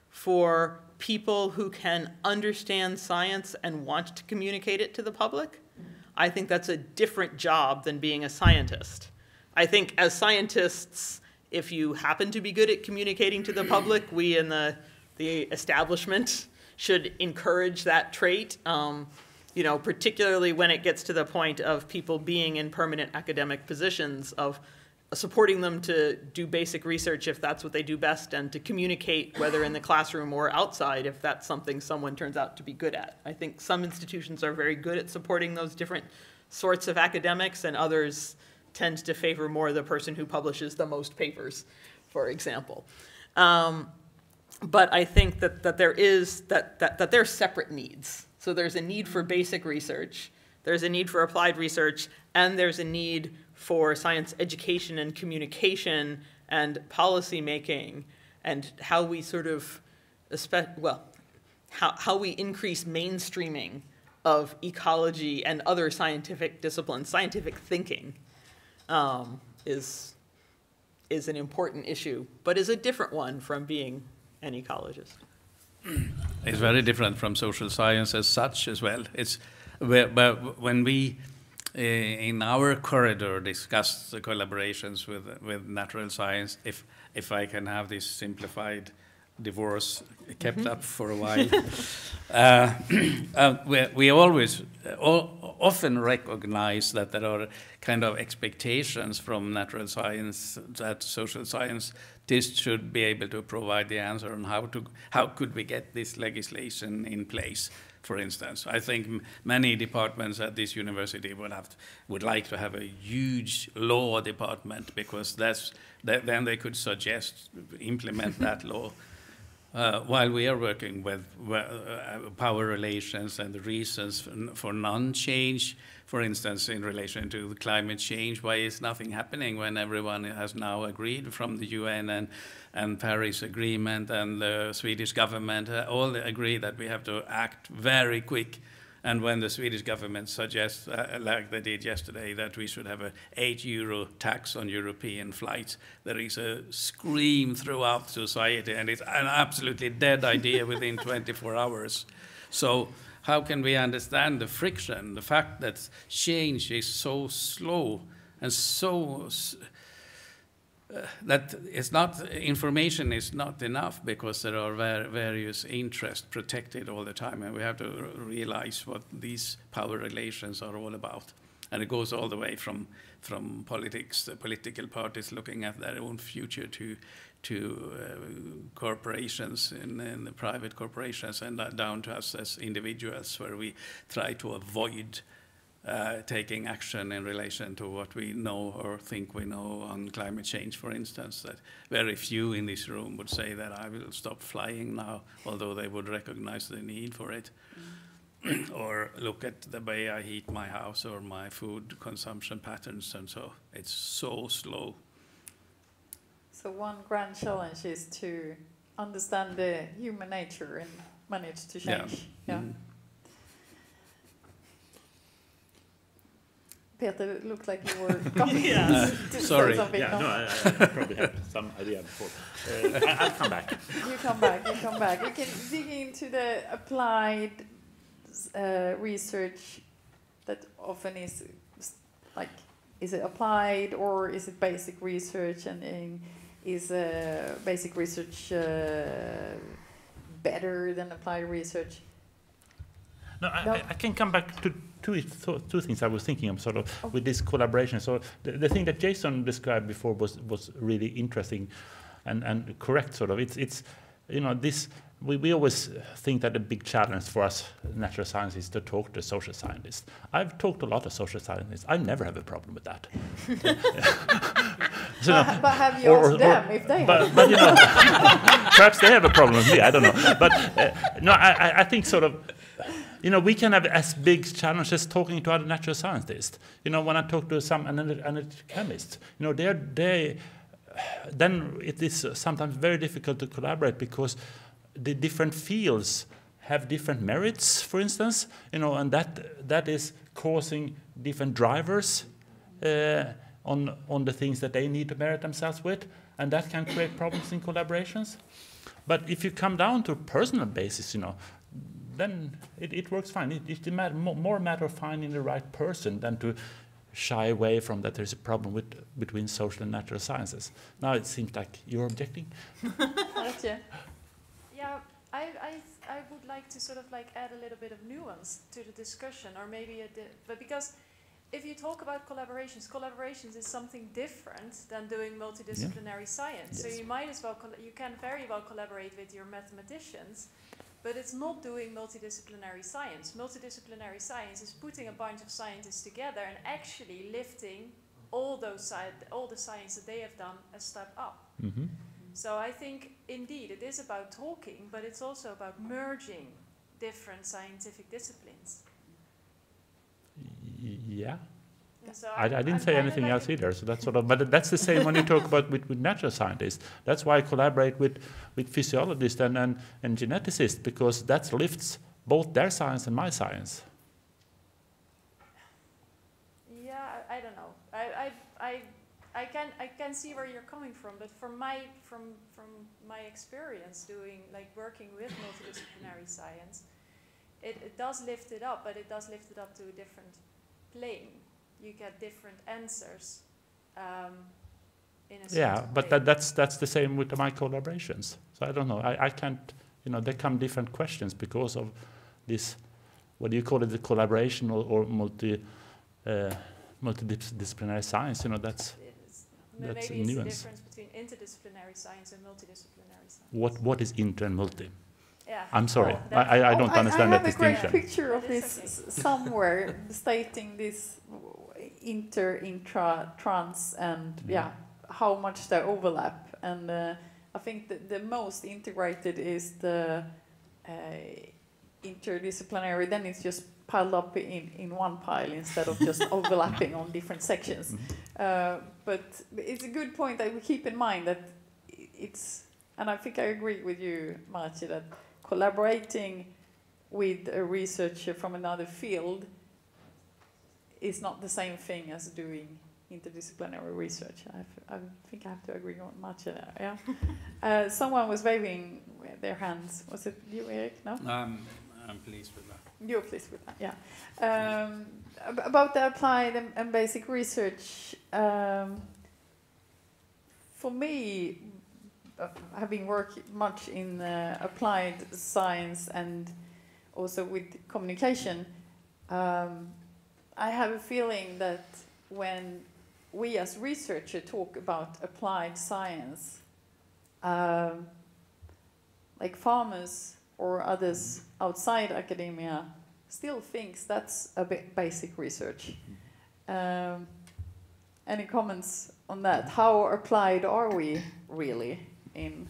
for people who can understand science and want to communicate it to the public. I think that's a different job than being a scientist. I think as scientists, if you happen to be good at communicating to the public, we in the, the establishment should encourage that trait, um, you know, particularly when it gets to the point of people being in permanent academic positions, of supporting them to do basic research if that's what they do best, and to communicate, whether in the classroom or outside, if that's something someone turns out to be good at. I think some institutions are very good at supporting those different sorts of academics, and others tend to favor more the person who publishes the most papers, for example. Um, but I think that, that there is, that, that, that there are separate needs. So there's a need for basic research, there's a need for applied research, and there's a need for science education and communication and policy making, and how we sort of, well, how, how we increase mainstreaming of ecology and other scientific disciplines. Scientific thinking um, is, is an important issue, but is a different one from being an ecologist. It's very different from social science as such as well. It's but when we uh, in our corridor discuss the collaborations with with natural science, if if I can have this simplified divorce kept mm-hmm. up for a while, uh, uh, we, we always uh, all, often recognize that there are kind of expectations from natural science that social science this should be able to provide the answer on how to how could we get this legislation in place. For instance, I think m many departments at this university would have to, would like to have a huge law department, because that's that, then they could suggest implement that law. Uh, while we are working with uh, power relations and the reasons for, for non-change, for instance, in relation to climate change, why is nothing happening when everyone has now agreed from the U N and, and Paris Agreement and the Swedish government uh, all agree that we have to act very quick. And when the Swedish government suggests, uh, like they did yesterday, that we should have an eight euro tax on European flights, there is a scream throughout society, and it's an absolutely dead idea within twenty-four hours. So how can we understand the friction, the fact that change is so slow and so uh, that it's not, information is not enough, because there are var various interests protected all the time, and we have to realize what these power relations are all about. And it goes all the way from from politics, the political parties looking at their own future, to to uh, corporations in, in the private corporations, and uh, down to us as individuals, where we try to avoid Uh, taking action in relation to what we know or think we know on climate change, for instance. That very few in this room would say that I will stop flying now, although they would recognize the need for it. Mm. Or look at the way I heat my house or my food consumption patterns, and so it's so slow. So one grand challenge is to understand the human nature and manage to change. Yeah. Yeah. Mm. Peter, it looked like you were going yeah. to Sorry. say something. Yeah, no, no, I, I probably had some idea before. Uh, I, I'll come back. You come back, you come back. We can dig into the applied uh, research that often is like, is it applied or is it basic research, and, and is uh, basic research uh, better than applied research? No, I, No. I, I can come back to two, two things I was thinking of, sort of, oh. with this collaboration. So the, the thing that Jason described before was was really interesting and, and correct, sort of. It's, it's you know, this, we, we always think that a big challenge for us natural scientists is to talk to social scientists. I've talked to a lot of social scientists. I never have a problem with that. So, but, no, but have you or, asked or, them or, if they but, have? But, you know, perhaps they have a problem with me, I don't know. But uh, no, I, I think sort of, you know, we can have as big challenges talking to other natural scientists. You know, when I talk to some analytic chemists, you know, they're, they, then it is sometimes very difficult to collaborate, because the different fields have different merits, for instance, you know, and that that is causing different drivers uh, on on the things that they need to merit themselves with, and that can create problems in collaborations. But if you come down to a personal basis, you know, then it, it works fine. It, it's a matter, more a matter of finding the right person than to shy away from that there's a problem with between social and natural sciences. Now it seems like you're objecting. Gotcha. Yeah, I, I, I would like to sort of like add a little bit of nuance to the discussion, or maybe a di but because if you talk about collaborations, collaborations is something different than doing multidisciplinary yeah. science. Yes. So you might as well, you can very well collaborate with your mathematicians, but it's not doing multidisciplinary science. Multidisciplinary science is putting a bunch of scientists together and actually lifting all those sci- all the science that they have done a step up. Mm-hmm. So I think, indeed, it is about talking, but it's also about merging different scientific disciplines. Yeah. So I, I didn't I'm say anything like else either. So that's sort of, but that's the same when you talk about with, with natural scientists. That's why I collaborate with, with physiologists and, and, and geneticists, because that lifts both their science and my science. Yeah, I, I don't know. I, I, I, I can I can see where you're coming from, but from my from from my experience doing like working with multidisciplinary science, it, it does lift it up, but it does lift it up to a different plane. You get different answers um, in a yeah, but that, that's that's the same with my collaborations. So I don't know. I, I can't, you know, there come different questions because of this. What do you call it? The collaboration or, or multi uh, multidisciplinary science? You know, that's that's maybe a it's nuance. the difference between interdisciplinary science and multidisciplinary science. What what is inter and multi? Yeah. I'm sorry, Oh, I, I, I don't oh, understand I, I that distinction. have a great picture of That this okay. somewhere stating this inter, intra, trans, and Mm. yeah, how much they overlap. And uh, I think that the most integrated is the uh, interdisciplinary. Then it's just piled up in, in one pile instead of just overlapping on different sections. Mm-hmm. Uh, but it's a good point that we keep in mind that it's, and I think I agree with you, Marci, that collaborating with a researcher from another field is not the same thing as doing interdisciplinary research. I, I think I have to agree on much of that. Yeah. uh, someone was waving their hands. Was it you, Erik? No. Um, I'm pleased with that. You're pleased with that. Yeah. Um, ab- about the applied and, and basic research. Um, for me, uh, having worked much in uh, applied science and also with communication, um, I have a feeling that when we as researchers talk about applied science, um, like farmers or others outside academia still thinks that's a bit basic research. Um, any comments on that? How applied are we really in?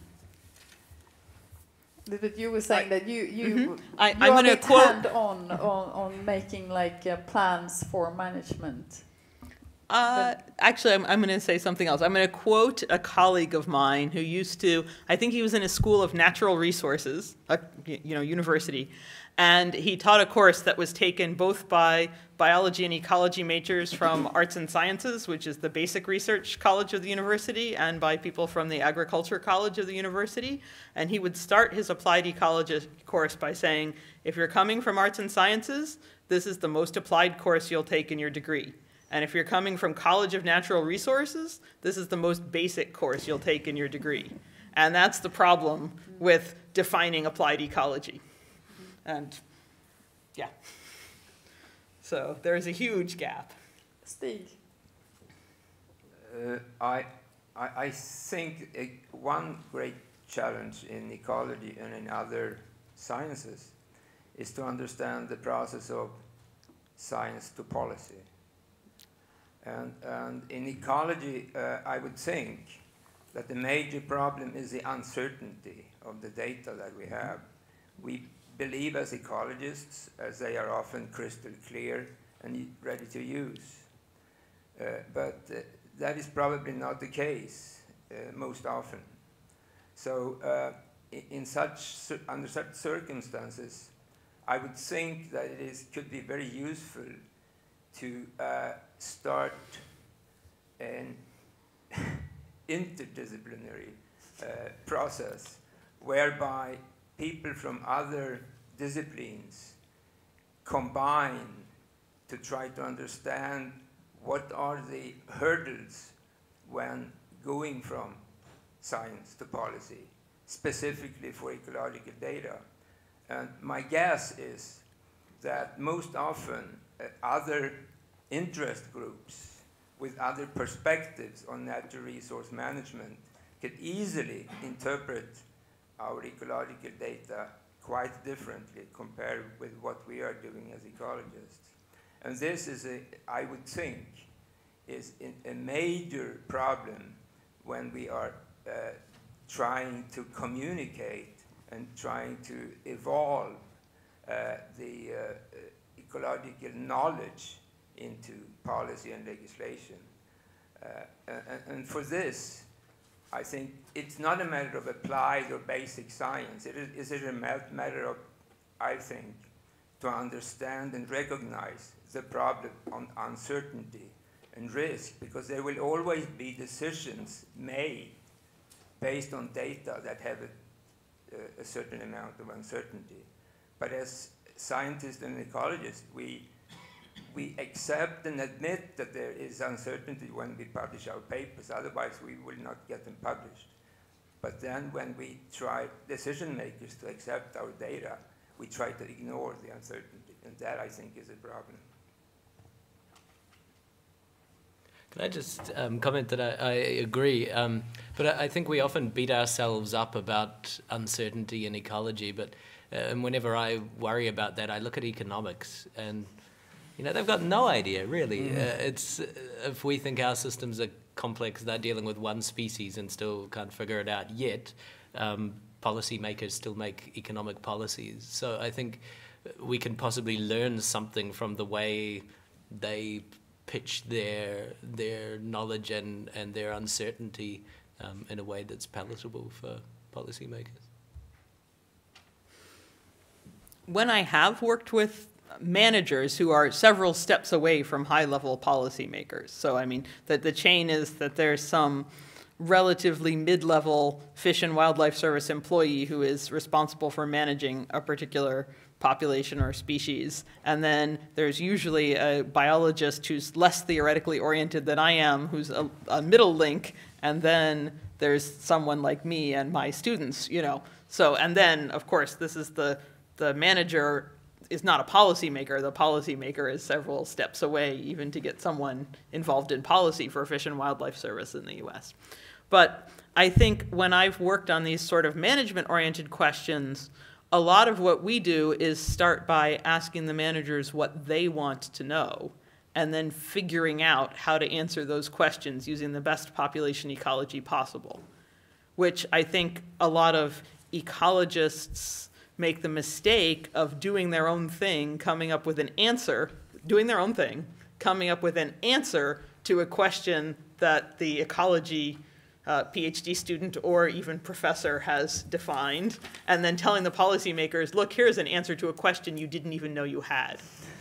But you were saying I, that you you mm-hmm. I, you I'm are going to a bit quote hand on, on on making like uh, plans for management. Uh, actually, I'm, I'm going to say something else. I'm going to quote a colleague of mine who used to, I think he was in a school of natural resources, a, you know, university, and he taught a course that was taken both by biology and ecology majors from arts and sciences, which is the basic research college of the university, and by people from the agriculture college of the university. And he would start his applied ecology course by saying, if you're coming from arts and sciences, this is the most applied course you'll take in your degree. And if you're coming from College of Natural Resources, this is the most basic course you'll take in your degree. And that's the problem with defining applied ecology. And yeah. So there's a huge gap. Stig. Uh, I, I, I think a, one great challenge in ecology and in other sciences is to understand the process of science to policy. And, and in ecology, uh, I would think that the major problem is the uncertainty of the data that we have. We believe as ecologists, as they are often crystal clear and ready to use. Uh, but uh, that is probably not the case uh, most often. So uh, in, in such, under such circumstances, I would think that it is, could be very useful to uh, start an interdisciplinary uh, process whereby people from other disciplines combine to try to understand what are the hurdles when going from science to policy, specifically for ecological data. And my guess is that most often uh, other interest groups with other perspectives on natural resource management could easily interpret our ecological data quite differently compared with what we are doing as ecologists. And this is, a, I would think, is in a major problem when we are uh, trying to communicate and trying to evolve uh, the uh, ecological knowledge into policy and legislation. Uh, and, and for this, I think it's not a matter of applied or basic science. It is, it is a matter of, I think, to understand and recognize the problem on uncertainty and risk, because there will always be decisions made based on data that have a, a certain amount of uncertainty. But as scientists and ecologists, we, we accept and admit that there is uncertainty when we publish our papers, otherwise we will not get them published. But then when we try, decision makers, to accept our data, we try to ignore the uncertainty, and that, I think, is a problem. Can I just um, comment that I, I agree, um, but I, I think we often beat ourselves up about uncertainty in ecology, but uh, and whenever I worry about that, I look at economics, and you know, they've got no idea, really. Mm. Uh, it's uh, if we think our systems are complex, they're dealing with one species and still can't figure it out yet. Um, policymakers still make economic policies. So I think we can possibly learn something from the way they pitch their their knowledge and, and their uncertainty um, in a way that's palatable for policymakers. When I have worked with managers who are several steps away from high-level policymakers, so I mean, that the chain is that there's some relatively mid-level Fish and Wildlife Service employee who is responsible for managing a particular population or species, and then there's usually a biologist who's less theoretically oriented than I am, who's a, a middle link, and then there's someone like me and my students, you know. So, and then, of course, this is the, the manager is not a policymaker. The policymaker is several steps away even to get someone involved in policy for Fish and Wildlife Service in the U S. But I think when I've worked on these sort of management-oriented questions, a lot of what we do is start by asking the managers what they want to know, and then figuring out how to answer those questions using the best population ecology possible, which I think a lot of ecologists make the mistake of doing their own thing, coming up with an answer, doing their own thing, coming up with an answer to a question that the ecology Uh, PhD student or even professor has defined, and then telling the policymakers, look, here's an answer to a question you didn't even know you had.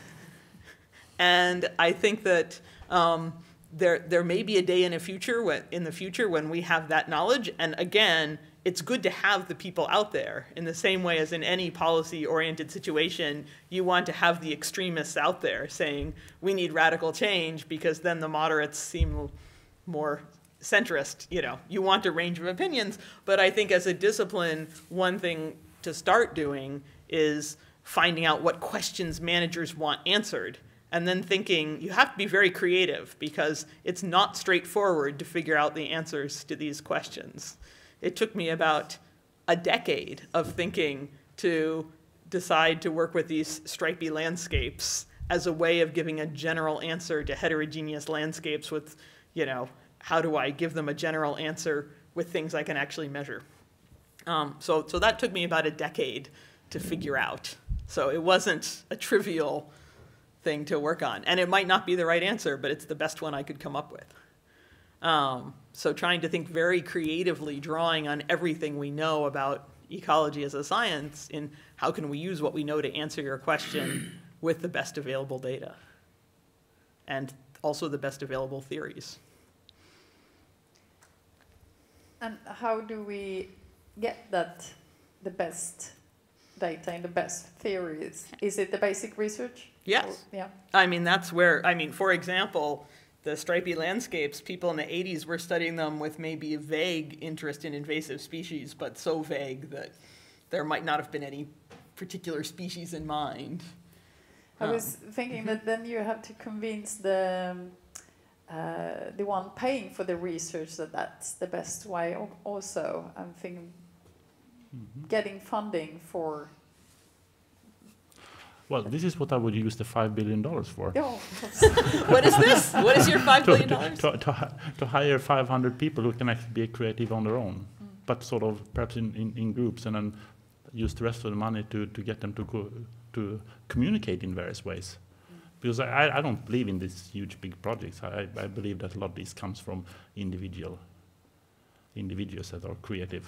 And I think that um, there, there may be a day in, a future when, in the future when we have that knowledge, and again, it's good to have the people out there. In the same way as in any policy-oriented situation, you want to have the extremists out there saying, we need radical change, because then the moderates seem more centrist, you know, you want a range of opinions, but I think as a discipline, one thing to start doing is finding out what questions managers want answered, and then thinking, you have to be very creative, because it's not straightforward to figure out the answers to these questions. It took me about a decade of thinking to decide to work with these stripy landscapes as a way of giving a general answer to heterogeneous landscapes with, you know, how do I give them a general answer with things I can actually measure? Um, so, so that took me about a decade to figure out. So it wasn't a trivial thing to work on. And it might not be the right answer, but it's the best one I could come up with. Um, so trying to think very creatively, drawing on everything we know about ecology as a science in how can we use what we know to answer your question with the best available data and also the best available theories. And how do we get that, the best data and the best theories? Is it the basic research? Yes. Or, yeah. I mean, that's where, I mean, for example, the stripy landscapes, people in the eighties were studying them with maybe a vague interest in invasive species, but so vague that there might not have been any particular species in mind. I was thinking that then you have to convince the um, uh, the one paying for the research that that's the best way. Al- Also, I'm thinking Mhm. getting funding for. Well, this is what I would use the five billion dollars for. Oh, What is this? What is your five to, billion to, dollars? to, to, hi- to hire five hundred people who can actually be creative on their own, but sort of perhaps in, in, in groups, and then use the rest of the money to, to get them to co- to communicate in various ways. Because I, I don't believe in these huge big projects. I, I believe that a lot of this comes from individual individuals that are creative.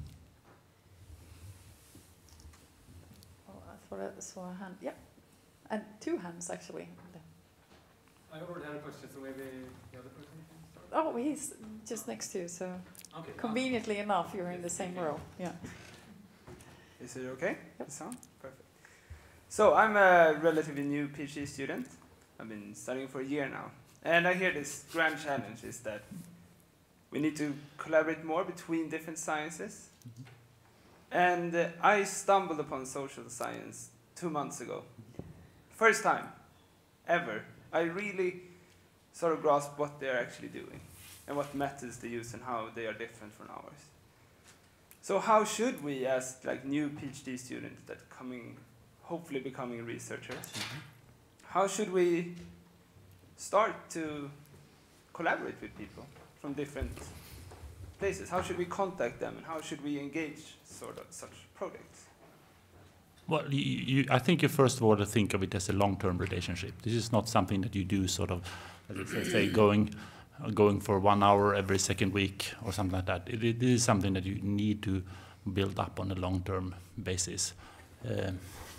Oh, I thought I saw a hand. Yeah, and two hands actually. I already had a question, so maybe the other person can start. Oh, he's just next to you, so Okay. conveniently enough, you're in the same row. Yeah. Is it okay? The sound? Perfect. So I'm a relatively new PhD student. I've been studying for a year now. And I hear this grand challenge is that we need to collaborate more between different sciences. And uh, I stumbled upon social science two months ago. First time, ever. I really sort of grasped what they're actually doing and what methods they use and how they are different from ours. So how should we, as like new PhD students that coming, hopefully becoming researchers, how should we start to collaborate with people from different places? How should we contact them, and how should we engage sort of such projects? Well, you, you, I think you first of all to think of it as a long-term relationship. This is not something that you do sort of, as I say, going uh, going for one hour every second week or something like that. It, it is something that you need to build up on a long-term basis. Uh,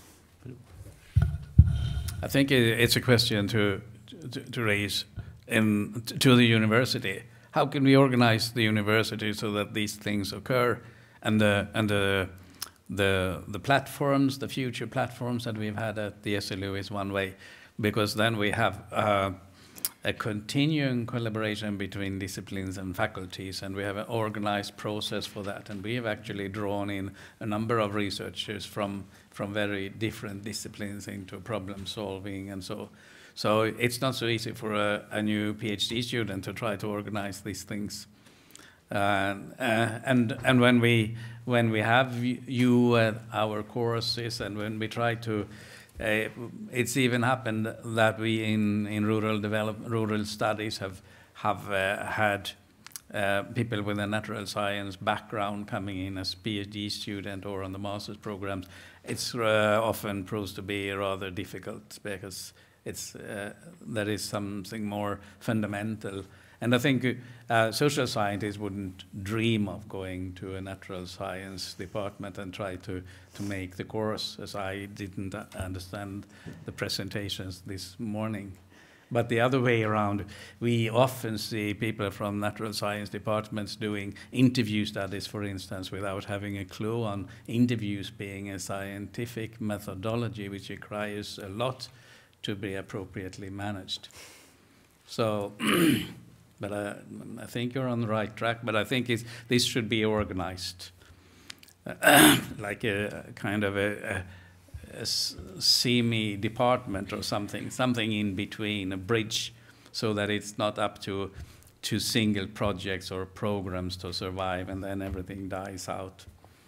I think it, it's a question to, to, to raise in, to the university. How can we organize the university so that these things occur, and the and the the the platforms, the future platforms that we've had at the S L U is one way, because then we have uh, a continuing collaboration between disciplines and faculties, and we have an organized process for that, and we have actually drawn in a number of researchers from from very different disciplines into problem solving, and so so it's not so easy for a, a new PhD student to try to organize these things. Uh, uh, and and when we when we have you at our courses, and when we try to, uh, it's even happened that we in in rural develop rural studies have have uh, had uh, people with a natural science background coming in as PhD student or on the master's programs. It's uh, often proves to be rather difficult because it's uh, there is something more fundamental. And I think uh, social scientists wouldn't dream of going to a natural science department and try to, to make the course, as I didn't understand the presentations this morning. But the other way around, we often see people from natural science departments doing interview studies, for instance, without having a clue on interviews being a scientific methodology which requires a lot to be appropriately managed. So. But uh, I think you're on the right track, but I think it's, this should be organized uh, like a kind of a, a, a semi-department or something, something in between, a bridge, so that it's not up to, to single projects or programs to survive and then everything dies out.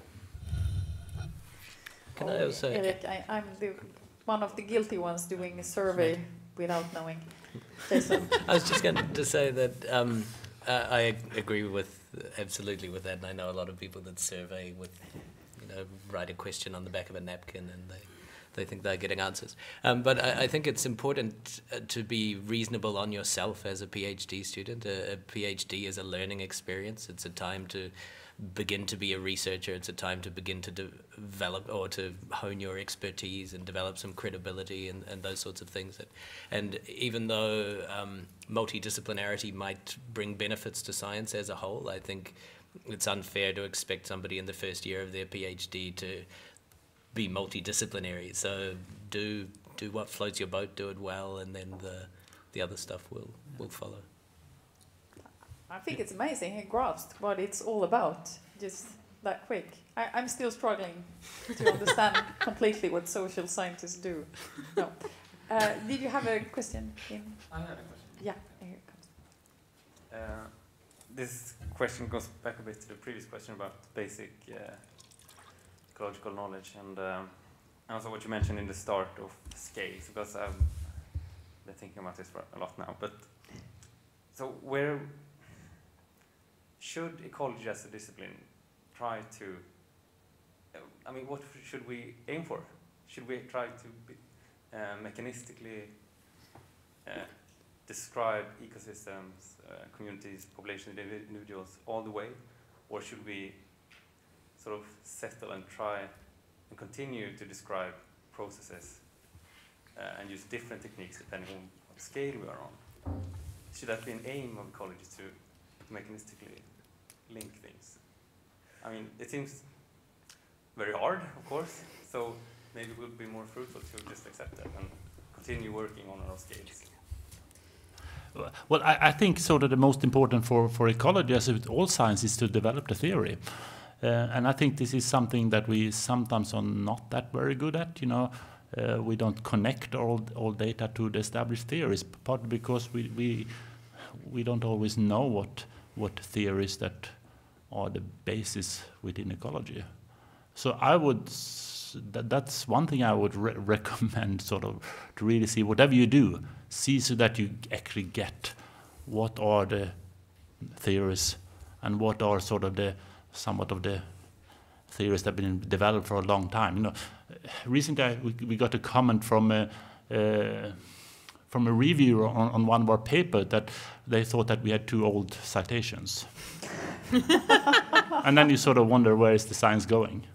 Can I also... Erik, I, I'm the, one of the guilty ones doing a survey without knowing. Jason. I was just going to say that um, uh, I agree with absolutely with that, and I know a lot of people that survey with, you know, write a question on the back of a napkin, and they they think they're getting answers. Um, but I, I think it's important uh, to be reasonable on yourself as a PhD student. A, a PhD is a learning experience. It's a time to begin to be a researcher. It's a time to begin to de develop or to hone your expertise and develop some credibility and, and those sorts of things. That, and even though um, multidisciplinarity might bring benefits to science as a whole, I think it's unfair to expect somebody in the first year of their PhD to be multidisciplinary. So do do what floats your boat, do it well, and then the the other stuff will will follow. I think it's amazing he grasped what it's all about, just that quick. I, I'm still struggling to understand completely what social scientists do. No. Uh, did you have a question? In? I had a question. Yeah, here it comes. Uh, this question goes back a bit to the previous question about basic uh, ecological knowledge, and um, also what you mentioned in the start of scales, because I've been thinking about this for a lot now. But so where should ecology as a discipline try to, uh, I mean, what should we aim for? Should we try to be, uh, mechanistically uh, describe ecosystems, uh, communities, population, individuals all the way? Or should we sort of settle and try and continue to describe processes uh, and use different techniques depending on what scale we are on? Should that be an aim of ecology, to mechanistically link things? I mean, it seems very hard, of course, so maybe it would be more fruitful to just accept that and continue working on our scales. Well, I, I think sort of the most important for, for ecology, as with all science, is to develop the theory. Uh, and I think this is something that we sometimes are not that very good at, you know. Uh, we don't connect all, all data to the established theories, partly because we, we, we don't always know what, what theories that are the basis within ecology. So I would, that, that's one thing I would re recommend, sort of, to really see whatever you do, see so that you actually get what are the theories and what are sort of the, somewhat of the theories that have been developed for a long time. You know, recently I, we, we got a comment from a, uh, from a reviewer on, on one of our papers that they thought that we had too old citations. And then you sort of wonder, where is the science going?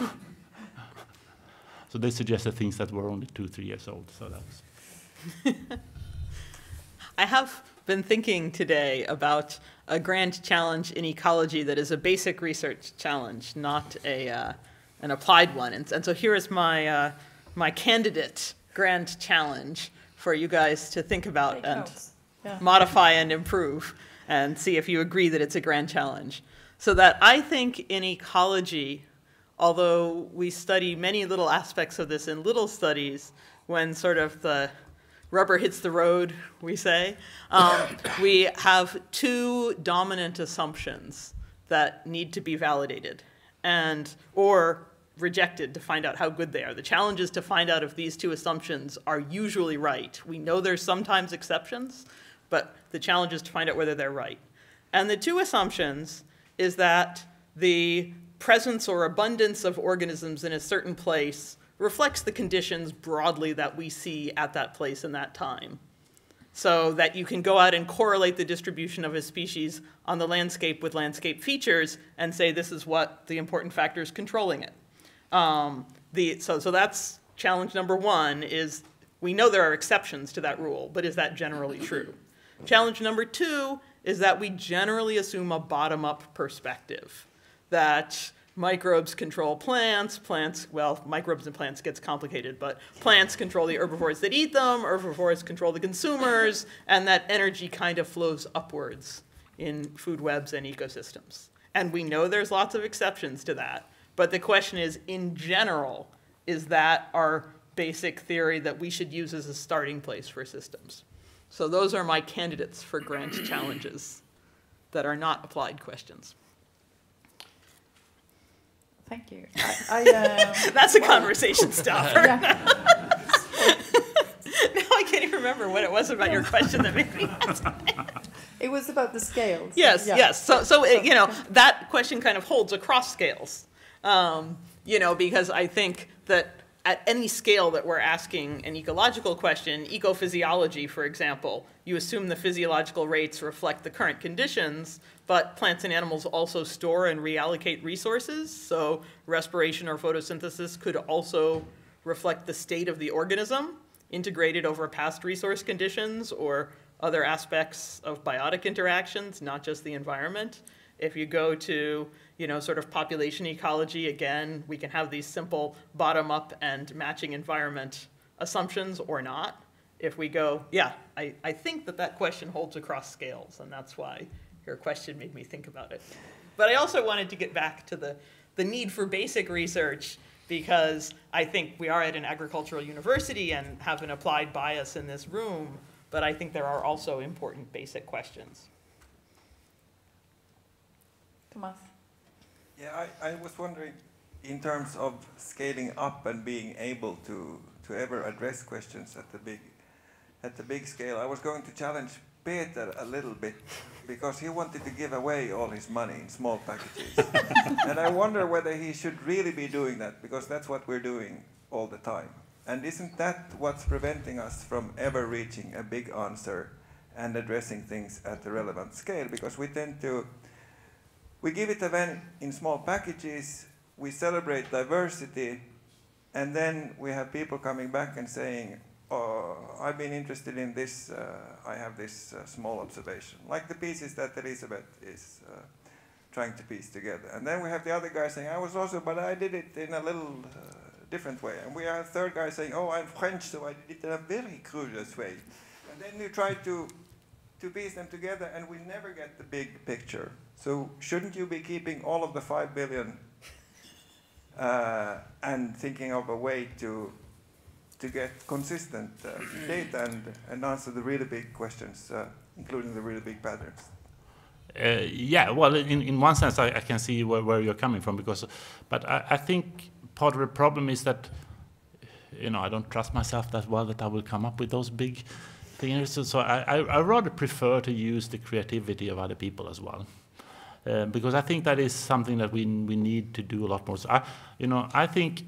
So they suggested things that were only two, three years old. So that was. I have been thinking today about a grand challenge in ecology that is a basic research challenge, not a uh, an applied one. And, and so here is my uh, my candidate grand challenge for you guys to think about Take and notes. Yeah. modify and improve, and see if you agree that it's a grand challenge. So that I think in ecology, although we study many little aspects of this in little studies, when sort of the rubber hits the road, we say, um, we have two dominant assumptions that need to be validated and or rejected to find out how good they are. The challenge is to find out if these two assumptions are usually right. We know there's sometimes exceptions, but the challenge is to find out whether they're right. And the two assumptions is that the presence or abundance of organisms in a certain place reflects the conditions broadly that we see at that place in that time. So that you can go out and correlate the distribution of a species on the landscape with landscape features and say this is what the important factors controlling it. Um, the, so, so that's challenge number one, is we know there are exceptions to that rule, but is that generally true? Challenge number two is that we generally assume a bottom-up perspective, that microbes control plants, plants, well, microbes and plants gets complicated, but plants control the herbivores that eat them, herbivores control the consumers, and that energy kind of flows upwards in food webs and ecosystems. And we know there's lots of exceptions to that, but the question is, in general, is that our basic theory that we should use as a starting place for systems? So those are my candidates for grand challenges that are not applied questions. Thank you. I, I, um, That's a well, conversation stopper. Yeah. Now I can't even remember what it was about your question that made me ask. It was about the scales. Yes, Yeah. yes. So, so it, you know, that question kind of holds across scales. Um, you know, because I think that at any scale that we're asking an ecological question, ecophysiology, for example, you assume the physiological rates reflect the current conditions, but plants and animals also store and reallocate resources. So respiration or photosynthesis could also reflect the state of the organism, integrated over past resource conditions or other aspects of biotic interactions, not just the environment. If you go to, you know, sort of population ecology, again, we can have these simple bottom-up and matching environment assumptions or not. If we go, yeah, I, I think that that question holds across scales, and that's why your question made me think about it. But I also wanted to get back to the, the need for basic research because I think we are at an agricultural university and have an applied bias in this room, but I think there are also important basic questions. Tomas? Yeah, I, I was wondering, in terms of scaling up and being able to, to ever address questions at the big at the big scale, I was going to challenge Peter a little bit, because he wanted to give away all his money in small packages. And I wonder whether he should really be doing that, because that's what we're doing all the time. And isn't that what's preventing us from ever reaching a big answer and addressing things at the relevant scale? Because we tend to, we give it away in small packages, we celebrate diversity, and then we have people coming back and saying, oh, I've been interested in this, uh, I have this uh, small observation, like the pieces that Elizabeth is uh, trying to piece together. And then we have the other guy saying, I was also, but I did it in a little uh, different way. And we have a third guy saying, oh, I'm French, so I did it in a very curious way. And then you try to, to piece them together, and we never get the big picture. So shouldn't you be keeping all of the five billion uh, and thinking of a way to to get consistent uh, data and, and answer the really big questions, uh, including the really big patterns? Uh, yeah, well, in, in one sense, I, I can see where, where you're coming from, because, but I, I think part of the problem is that, you know, I don't trust myself that well that I will come up with those big things. So, so I, I, I rather prefer to use the creativity of other people as well, uh, because I think that is something that we we need to do a lot more. So I, you know, I think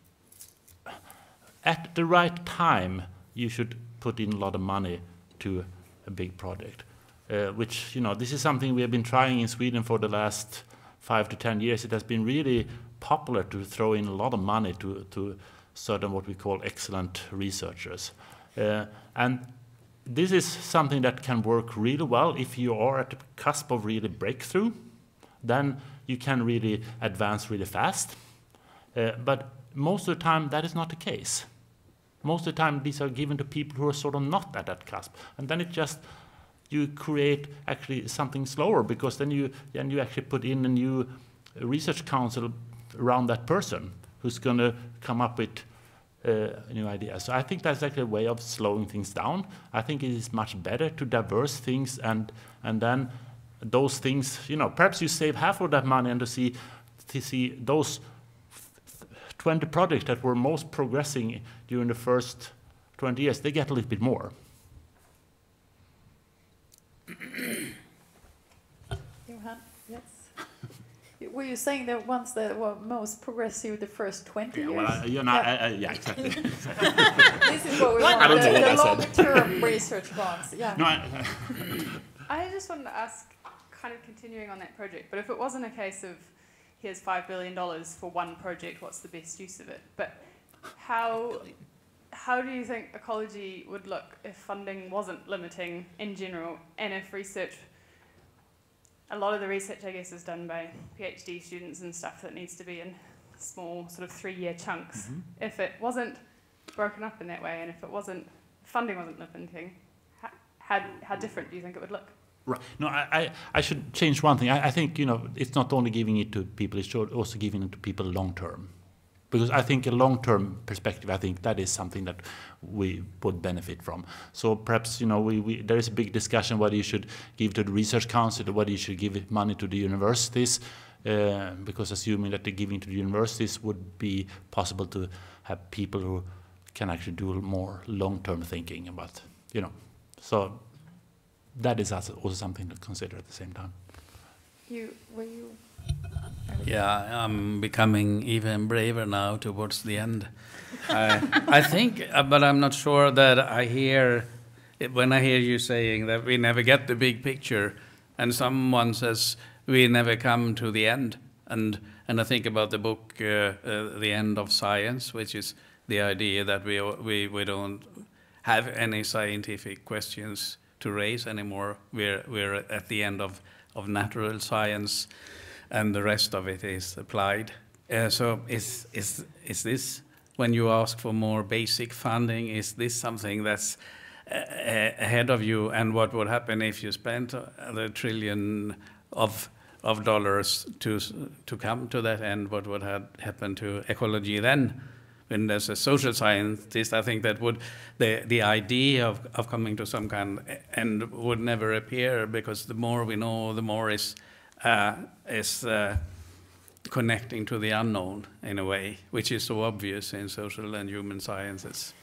at the right time, you should put in a lot of money to a big project, uh, which, you know, this is something we have been trying in Sweden for the last five to ten years. It has been really popular to throw in a lot of money to, to certain what we call excellent researchers. Uh, and this is something that can work really well if you are at the cusp of really breakthrough. Then you can really advance really fast. Uh, but most of the time, that is not the case. Most of the time, these are given to people who are sort of not at that cusp. And then it just, you create actually something slower, because then you, then you actually put in a new research council around that person who's going to come up with uh, new ideas. So I think that's actually a way of slowing things down. I think it is much better to diverse things, and, and then those things, you know, perhaps you save half of that money and to see, to see those twenty projects that were most progressing during the first twenty years, they get a little bit more. Johan, yes. Were you saying that ones that were most progressive the first twenty Yeah, years? well, I, you know, yeah. I, I, yeah, exactly. This is what we want, I don't the, know the what I said. long-term research ones. Yeah. No, I, I just wanted to ask, kind of continuing on that project, but if it wasn't a case of here's five billion dollars for one project, what's the best use of it? But how, how do you think ecology would look if funding wasn't limiting in general, and if research, a lot of the research, I guess, is done by PhD students and stuff that needs to be in small sort of three-year chunks. Mm-hmm. If it wasn't broken up in that way, and if it wasn't, funding wasn't limiting, how, how, how different do you think it would look? Right. No, I, I, I should change one thing. I, I think, you know, it's not only giving it to people, it's also giving it to people long term. Because I think a long-term perspective, I think that is something that we would benefit from. So perhaps, you know, we, we, there is a big discussion whether you should give to the research council or whether you should give money to the universities, uh, because assuming that the giving to the universities would be possible to have people who can actually do more long-term thinking about, you know. So that is also something to consider at the same time. You, were you? Yeah, I'm becoming even braver now towards the end. I, I think, uh, but I'm not sure that I hear, it, when I hear you saying that we never get the big picture, and someone says we never come to the end, and, and I think about the book, uh, uh, The End of Science, which is the idea that we, we, we don't have any scientific questions to raise anymore. We're, we're at the end of, of natural science, and the rest of it is applied. Uh, so is, is, is this, when you ask for more basic funding, is this something that's uh, ahead of you? And what would happen if you spent the trillion of, of dollars to to come to that end, what would have happened to ecology then? When as a social scientist, I think that would the the idea of, of coming to some kind of end would never appear, because the more we know, the more is uh, is uh, connecting to the unknown in a way, which is so obvious in social and human sciences.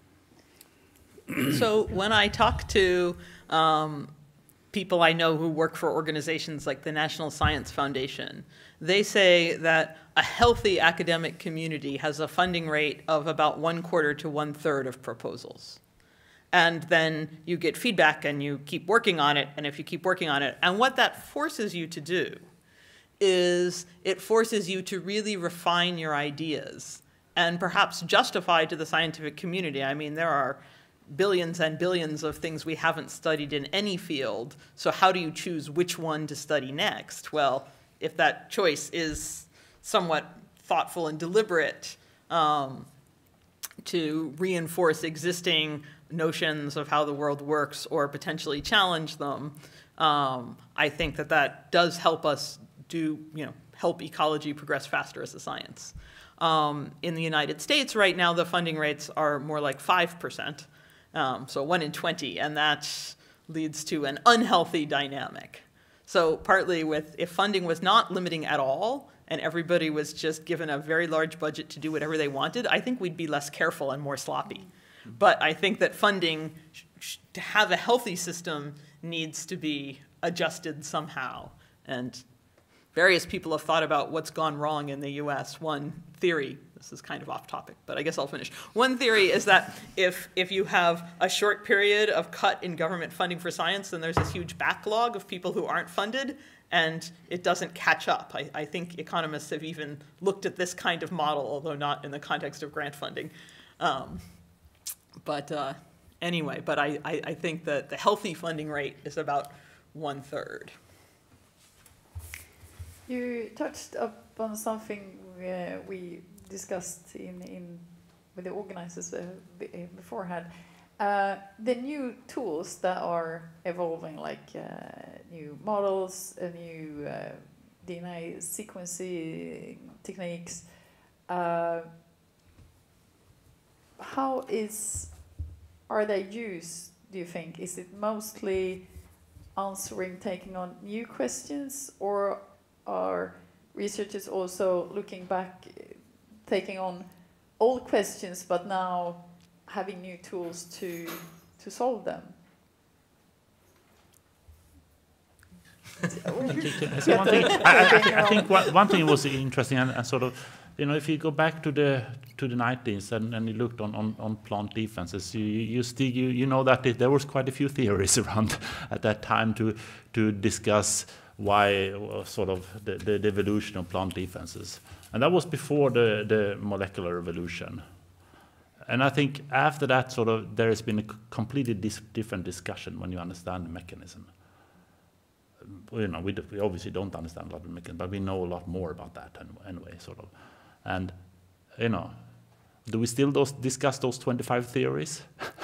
So when I talk to um, people I know who work for organizations like the National Science Foundation, they say that a healthy academic community has a funding rate of about one quarter to one third of proposals. And then you get feedback and you keep working on it, and if you keep working on it, and what that forces you to do is it forces you to really refine your ideas and perhaps justify to the scientific community. I mean, there are billions and billions of things we haven't studied in any field, so how do you choose which one to study next? Well, if that choice is somewhat thoughtful and deliberate um, to reinforce existing notions of how the world works or potentially challenge them, um, I think that that does help us do, you know, help ecology progress faster as a science. Um, in the United States right now, the funding rates are more like five percent, um, so one in twenty, and that leads to an unhealthy dynamic. So partly with, if funding was not limiting at all, and everybody was just given a very large budget to do whatever they wanted, I think we'd be less careful and more sloppy. But I think that funding, to have a healthy system, needs to be adjusted somehow. And various people have thought about what's gone wrong in the U S. One theory, this is kind of off topic, but I guess I'll finish. One theory is that if, if you have a short period of cut in government funding for science, then there's this huge backlog of people who aren't funded, and it doesn't catch up. I, I think economists have even looked at this kind of model, although not in the context of grant funding. Um, but uh, anyway, but I, I, I think that the healthy funding rate is about one third. You touched upon something uh, we discussed in, in with the organizers uh, beforehand. Uh, the new tools that are evolving, like uh, new models, uh, new uh, D N A sequencing techniques. Uh, how is are they used? Do you think? Is it mostly answering, taking on new questions, or are researchers also looking back, taking on old questions, but now having new tools to to solve them? one thing, I, I, I think one, one thing was interesting, and, and sort of, you know, if you go back to the to the nineties and, and you looked on, on, on plant defenses, you you still you, you know that it, there was quite a few theories around at that time to to discuss why uh, sort of the, the, the evolution of plant defenses, and that was before the the molecular revolution. And I think after that, sort of, there has been a completely dis different discussion when you understand the mechanism. Well, you know, we, do, we obviously don't understand a lot of the mechanism, but we know a lot more about that anyway, sort of. And, you know, do we still those, discuss those twenty-five theories?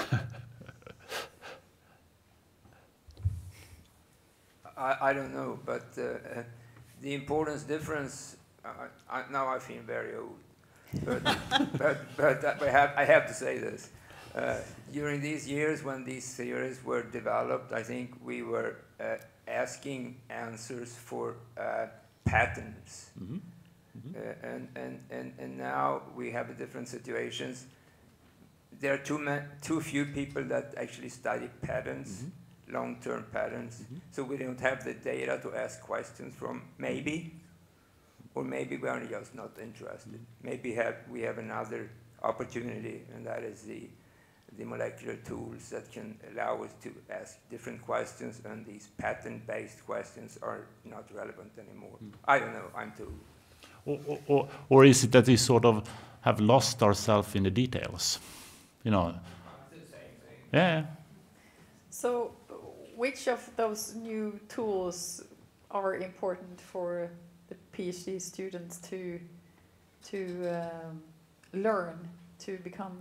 I, I don't know, but uh, the importance difference, uh, I, now I feel very old. But, but, but I, have, I have to say this. Uh, during these years when these theories were developed, I think we were uh, asking answers for uh, patterns. Mm-hmm. Mm-hmm. Uh, and, and, and, and now we have different situations. There are too, too few people that actually study patterns, mm-hmm. long-term patterns. Mm-hmm. So we don't have the data to ask questions from, maybe. Or maybe we are just not interested. Mm-hmm. Maybe have, we have another opportunity, and that is the, the molecular tools that can allow us to ask different questions, and these pattern-based questions are not relevant anymore. Mm-hmm. I don't know, I'm too... Or, or, or is it that we sort of have lost ourselves in the details? You know? It's the same thing. Yeah. So, which of those new tools are important for the PhD students to to um, learn to become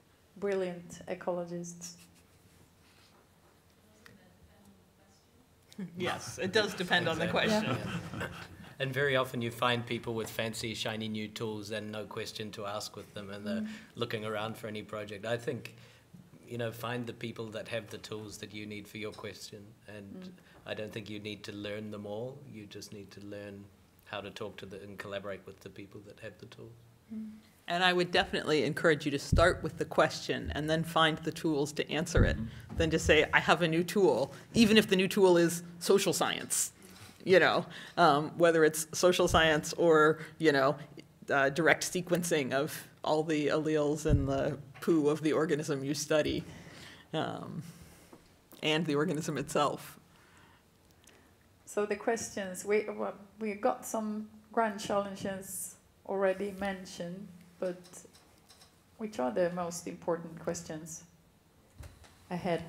brilliant ecologists? Yes, it does depend on the Exactly. question. Yeah. And very often you find people with fancy, shiny new tools and no question to ask with them, and they're looking around for any project. I think, you know, find the people that have the tools that you need for your question. And Mm. I don't think you need to learn them all. You just need to learn how to talk to the and collaborate with the people that have the tools. And I would definitely encourage you to start with the question and then find the tools to answer it, than to say, I have a new tool, even if the new tool is social science, you know, um, whether it's social science or, you know, uh, direct sequencing of all the alleles in the poo of the organism you study, um, and the organism itself. So the questions, we, well, we got some grand challenges already mentioned, but which are the most important questions ahead?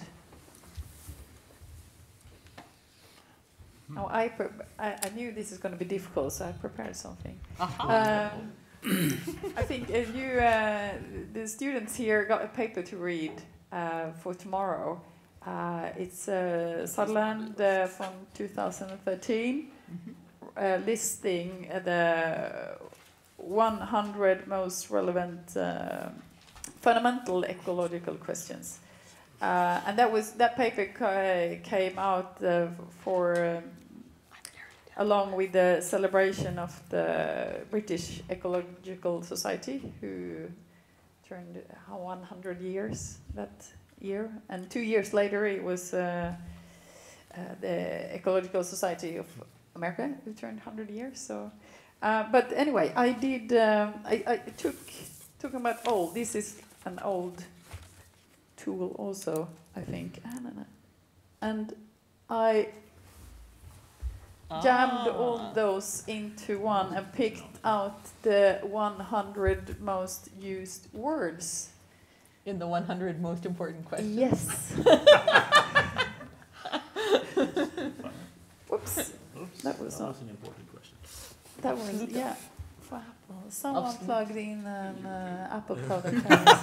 Oh, I, pre I, I knew this is going to be difficult, so I prepared something. Uh-huh. Um, I think if you, uh, the students here got a paper to read uh, for tomorrow. Uh, it's uh, Sutherland uh, from two thousand thirteen, Mm-hmm. uh, listing uh, the one hundred most relevant uh, fundamental ecological questions. Uh, and that was that paper ca came out uh, for um, along with the celebration of the British Ecological Society, who turned uh, one hundred years that year, and two years later it was uh, uh, the Ecological Society of America who turned one hundred years. So, uh, but anyway, I did. Um, I, I took talking about old. This is an old tool, also, I think, and I jammed Ah. all those into one and picked out the one hundred most used words. In the one hundred most important questions. Yes. Whoops. Oops, That was not- an important question. That was, yeah, for Apple. Someone Absolutely. plugged in an uh, Apple product.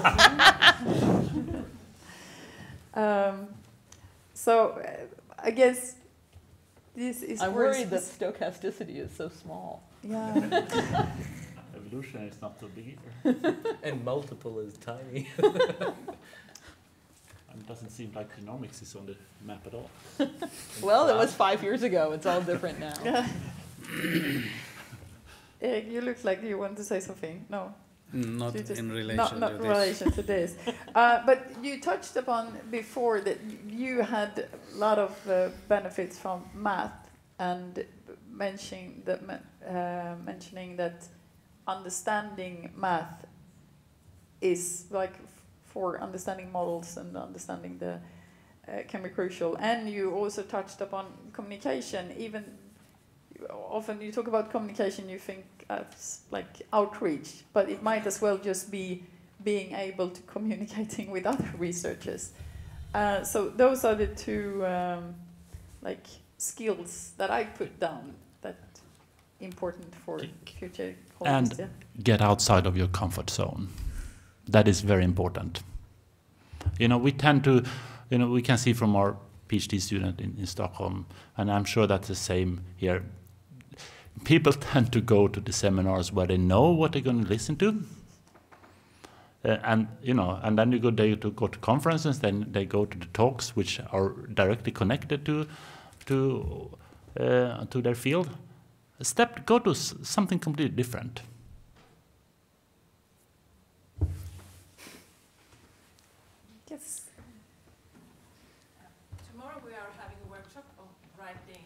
um, so, uh, I guess this is I'm words worried that spec- stochasticity is so small. Yeah. Evolution is not so big either. And multiple is tiny. And it doesn't seem like genomics is on the map at all. Well, it was five years ago. It's all different now. Yeah. Erik, you look like you want to say something. No. Not You just- in relation not, to not in this. relation to this. Uh, but you touched upon before that y- you had a lot of uh, benefits from math, and mentioning that uh, mentioning that understanding math is like f- for understanding models and understanding the uh, can be crucial. And you also touched upon communication. Even often you talk about communication, you think as like outreach, but it might as well just be being able to communicating with other researchers. Uh, so those are the two um, like skills that I put down that important for future And colleagues. Yeah. get outside of your comfort zone. That is very important. You know, we tend to, you know, we can see from our PhD student in, in Stockholm, and I'm sure that's the same here. People tend to go to the seminars where they know what they're going to listen to. Uh, and, you know, and then you go, they to go to conferences, then they go to the talks which are directly connected to, to, uh, to their field. Step, go to s something completely different. Yes. Tomorrow we are having a workshop on writing.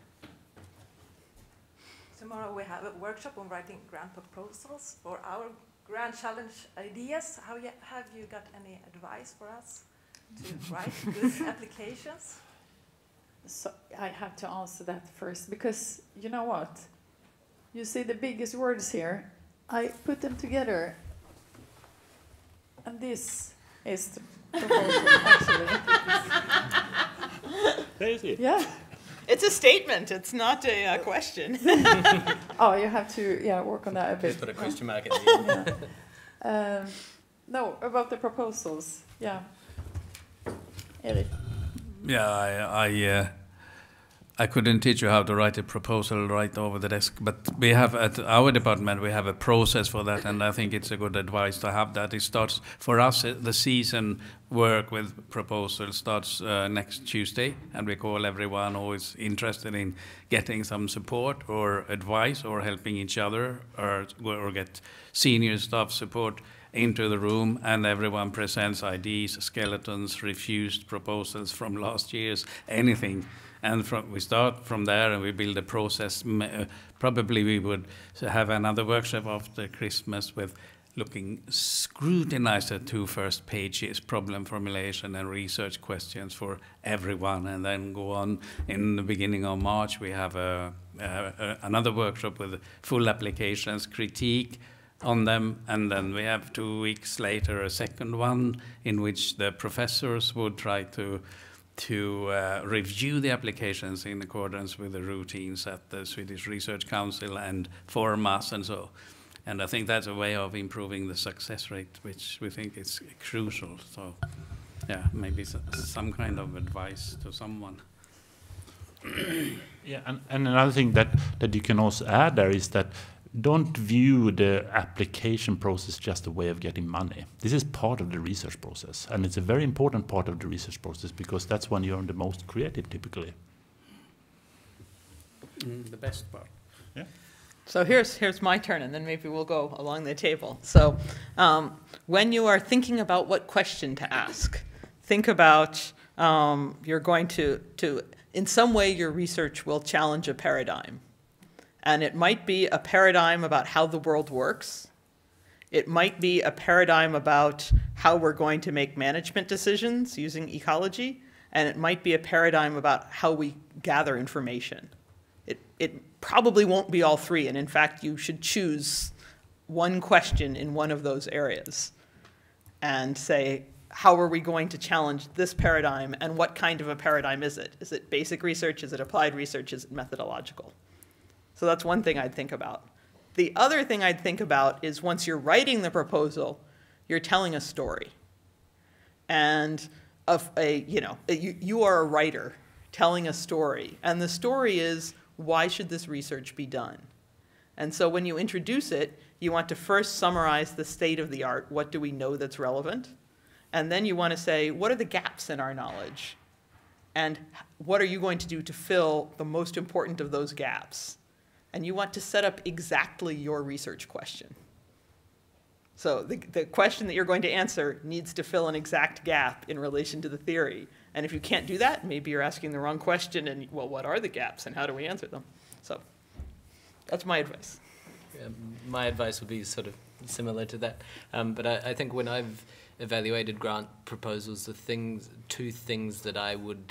Tomorrow we have a workshop on writing grant proposals for our grand challenge ideas. How you, have you got any advice for us to write good applications? So I have to answer that first, because you know what? You see the biggest words here. I put them together, and this is the proposal, actually. There you see it. Yeah. It's a statement. It's not a uh, question. Oh, you have to, yeah, work on that a bit. Just put a question mark at the end. Yeah. Um, no, about the proposals. Yeah. Erik. Yeah, I I, uh, I couldn't teach you how to write a proposal right over the desk, but we have at our department, we have a process for that, and I think it's a good advice to have that. It starts, for us, the season work with proposals starts uh, next Tuesday, and we call everyone who is interested in getting some support or advice or helping each other or, or get senior staff support into the room, and everyone presents I Ds, skeletons, refused proposals from last year's, anything. And from, we start from there and we build a process. Uh, probably we would have another workshop after Christmas with looking, scrutinize the two first pages, problem formulation and research questions for everyone, and then go on. In the beginning of March, we have a, a, a, another workshop with full applications, critique on them, and then we have two weeks later a second one in which the professors would try to to uh, review the applications in accordance with the routines at the Swedish Research Council and Formas and so. And I think that's a way of improving the success rate, which we think is crucial. So, yeah, maybe some kind of advice to someone. Yeah, and, and another thing that, that you can also add there is that don't view the application process just a way of getting money. This is part of the research process, and it's a very important part of the research process because that's when you're the most creative, typically. Mm, the best part. Yeah. So here's, here's my turn, and then maybe we'll go along the table. So um, when you are thinking about what question to ask, think about um, you're going to, to, in some way, your research will challenge a paradigm. And it might be a paradigm about how the world works. It might be a paradigm about how we're going to make management decisions using ecology. And it might be a paradigm about how we gather information. It, it probably won't be all three. And in fact, you should choose one question in one of those areas and say, how are we going to challenge this paradigm? And what kind of a paradigm is it? Is it basic research? Is it applied research? Is it methodological? So that's one thing I'd think about. The other thing I'd think about is once you're writing the proposal, you're telling a story. And of a, you know, you, you are a writer telling a story. And the story is, why should this research be done? And so when you introduce it, you want to first summarize the state of the art. What do we know that's relevant? And then you want to say, what are the gaps in our knowledge? And what are you going to do to fill the most important of those gaps? And you want to set up exactly your research question. So the, the question that you're going to answer needs to fill an exact gap in relation to the theory. And if you can't do that, maybe you're asking the wrong question and, well, what are the gaps and how do we answer them? So that's my advice. Yeah, my advice would be sort of similar to that. Um, but I, I think when I've evaluated grant proposals, the things, two things that I would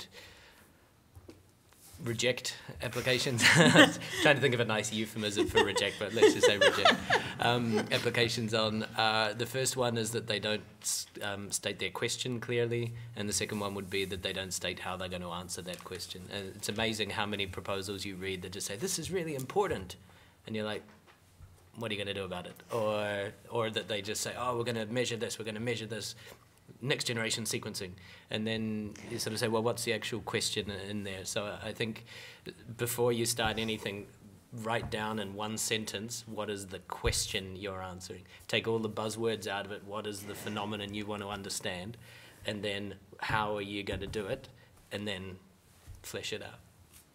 reject applications. Trying to think of a nice euphemism for reject, but let's just say reject um, applications on. Uh, the first one is that they don't um, state their question clearly, and the second one would be that they don't state how they're going to answer that question. And it's amazing how many proposals you read that just say, this is really important, and you're like, what are you going to do about it? Or, or that they just say, oh, we're going to measure this, we're going to measure this, next generation sequencing, and then you sort of say, well, what's the actual question in there? So I think before you start anything, write down in one sentence what is the question you're answering. Take all the buzzwords out of it. What is the phenomenon you want to understand? And then how are you going to do it? And then flesh it out.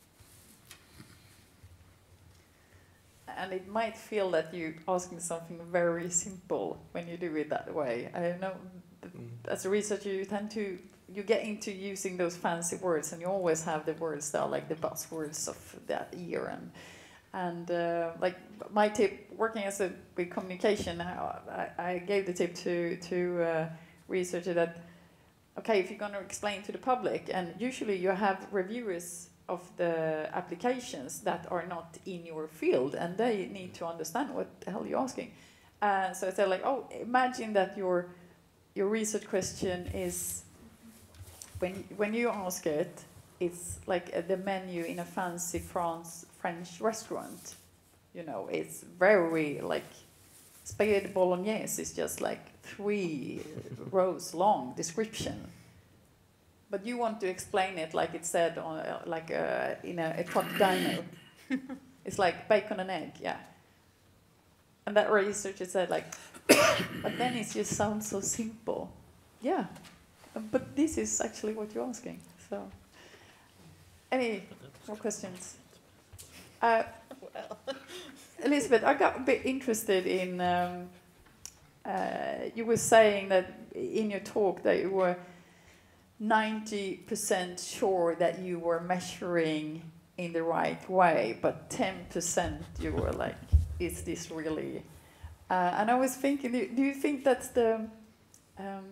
And it might feel that you're asking something very simple when you do it that way. I don't know. As a researcher, you tend to, you get into using those fancy words, and you always have the words that are like the buzzwords of that year. And, and uh, like my tip, working as a with communication, I, I gave the tip to, to uh, researcher that, okay, if you're going to explain to the public, and usually you have reviewers of the applications that are not in your field, and they need to understand what the hell you're asking. Uh, so I said, like, oh, imagine that your your research question is, when when you ask it, it's like uh, the menu in a fancy France French restaurant. You know, it's very like spaghetti bolognese is just like three rows long description. but you want to explain it like it said on uh, like uh, in a, a cock dino. It's like bacon and egg, yeah. And that researcher said like, but then it just sounds so simple. Yeah, but this is actually what you're asking. So, any more questions? Uh, Well. Elizabeth, I got a bit interested in, um, uh, you were saying that in your talk that you were ninety percent sure that you were measuring in the right way, but ten percent you were like, is this really? Uh, and I was thinking, do, do you think that's the um,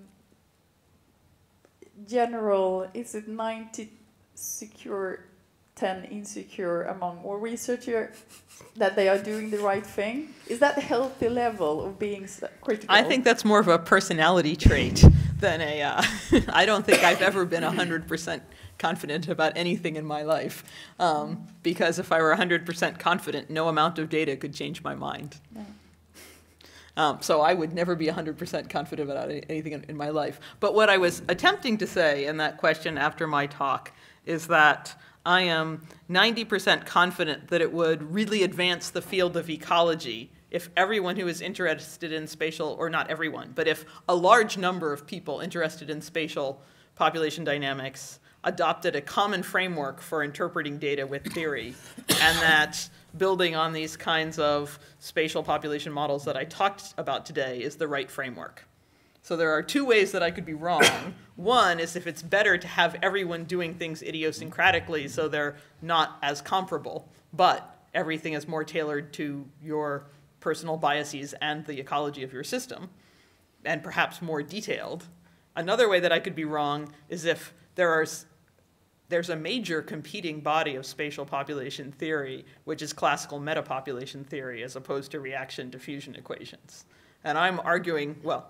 general, is it ninety secure, ten insecure among all researchers that they are doing the right thing? Is that a healthy level of being critical? I think that's more of a personality trait than a, uh, I don't think I've ever been one hundred percent confident about anything in my life. Um, because if I were one hundred percent confident, no amount of data could change my mind. Yeah. Um, so I would never be one hundred percent confident about any, anything in, in my life. But what I was attempting to say in that question after my talk is that I am ninety percent confident that it would really advance the field of ecology if everyone who is interested in spatial, or not everyone, but if a large number of people interested in spatial population dynamics adopted a common framework for interpreting data with theory, and that building on these kinds of spatial population models that I talked about today is the right framework. So there are two ways that I could be wrong. One is if it's better to have everyone doing things idiosyncratically so they're not as comparable, but everything is more tailored to your personal biases and the ecology of your system, and perhaps more detailed. Another way that I could be wrong is if there are, there's a major competing body of spatial population theory, which is classical metapopulation theory, as opposed to reaction diffusion equations. And I'm arguing, well,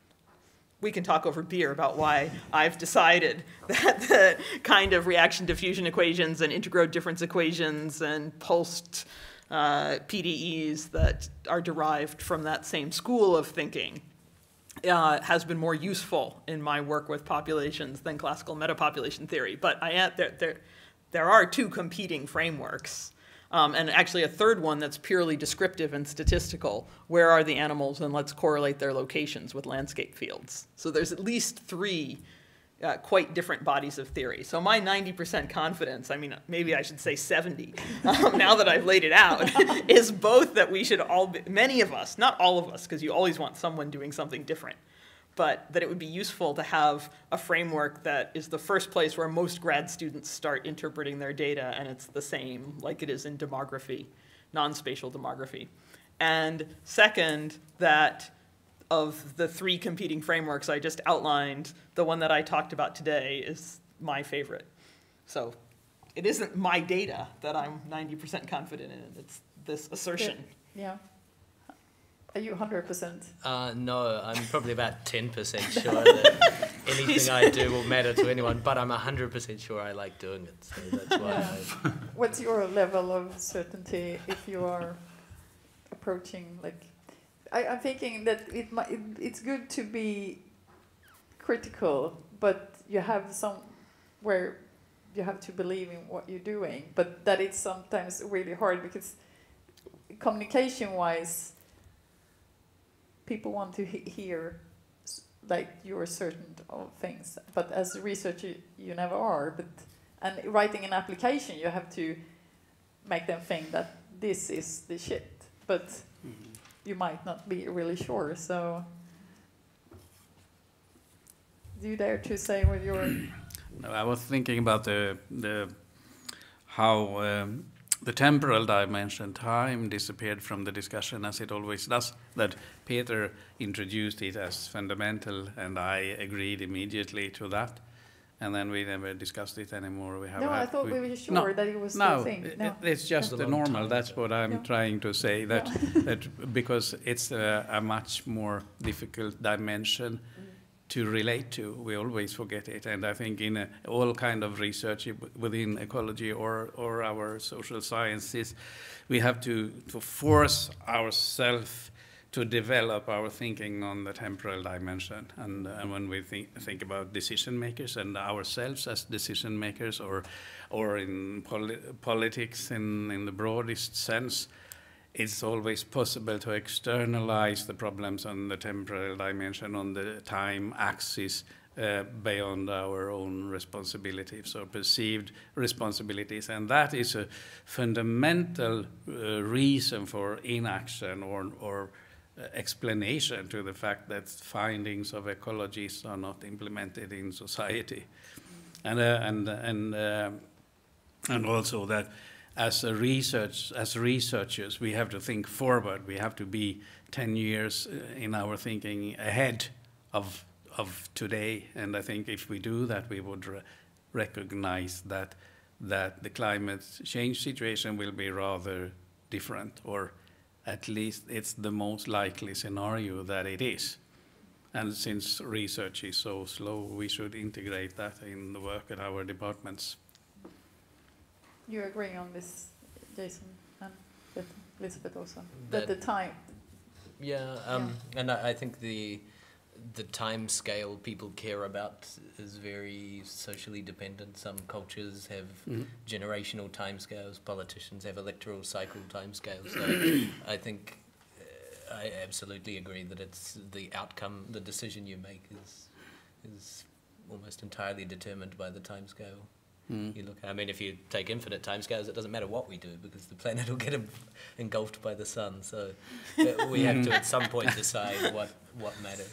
we can talk over beer about why I've decided that the kind of reaction diffusion equations and integral difference equations and pulsed uh, P D Es that are derived from that same school of thinking uh, has been more useful in my work with populations than classical metapopulation theory. But I am, there, there, there are two competing frameworks. Um, and actually a third one that's purely descriptive and statistical. Where are the animals, and let's correlate their locations with landscape fields. So there's at least three uh, quite different bodies of theory. So my ninety percent confidence, I mean, maybe I should say seventy, um, now that I've laid it out, is both that we should all, be, many of us, not all of us, because you always want someone doing something different, but that it would be useful to have a framework that is the first place where most grad students start interpreting their data, and it's the same like it is in demography, non-spatial demography. And second, that of the three competing frameworks I just outlined, the one that I talked about today is my favorite. So it isn't my data that I'm ninety percent confident in, it's this assertion. Yeah. Are you one hundred percent? Uh, no, I'm probably about ten percent sure that anything I do will matter to anyone, but I'm one hundred percent sure I like doing it, so that's why Yeah. I... What's your level of certainty if you are approaching, like, I, I'm thinking that it, might, it it's good to be critical, but you have some where you have to believe in what you're doing, but that it's sometimes really hard because communication-wise, people want to he hear like you're certain of things, but as a researcher you never are. But and writing an application, you have to make them think that this is the shit, but mm-hmm. you might not be really sure. So do you dare to say what you're? No, I was thinking about the the how um, the temporal dimension, time, disappeared from the discussion as it always does. That Peter introduced it as fundamental, and I agreed immediately to that. And then we never discussed it anymore. We have no, had, I thought we, we were sure no, that it was no, the thing. No, it, it's just yeah. the normal. That's what I'm yeah. trying to say. That yeah. that because it's a, a much more difficult dimension mm. to relate to. We always forget it, and I think in a, all kind of research within ecology or or our social sciences, we have to to force ourselves to develop our thinking on the temporal dimension. And, uh, and when we think, think about decision makers and ourselves as decision makers, or, or in poli politics in, in the broadest sense, it's always possible to externalize the problems on the temporal dimension, on the time axis, uh, beyond our own responsibilities or perceived responsibilities. And that is a fundamental uh, reason for inaction or, or uh, explanation to the fact that findings of ecologies are not implemented in society. And, uh, and, and, uh, and also that As a research, as researchers, we have to think forward. We have to be ten years in our thinking ahead of of today. And I think if we do that, we would re recognize that that the climate change situation will be rather different, or at least it's the most likely scenario that it is. And since research is so slow, we should integrate that in the work at our departments. You agree on this, Jason, and Elizabeth also? That, that the time. Yeah, um, yeah. and I, I think the the time scale people care about is very socially dependent. Some cultures have mm-hmm. generational time scales. Politicians have electoral cycle time scales. So I think uh, I absolutely agree that it's the outcome, the decision you make is is almost entirely determined by the time scale. Mm. You look. I mean, if you take infinite timescales, it doesn't matter what we do because the planet will get engulfed by the sun. So uh, we have to, at some point, decide what what matters.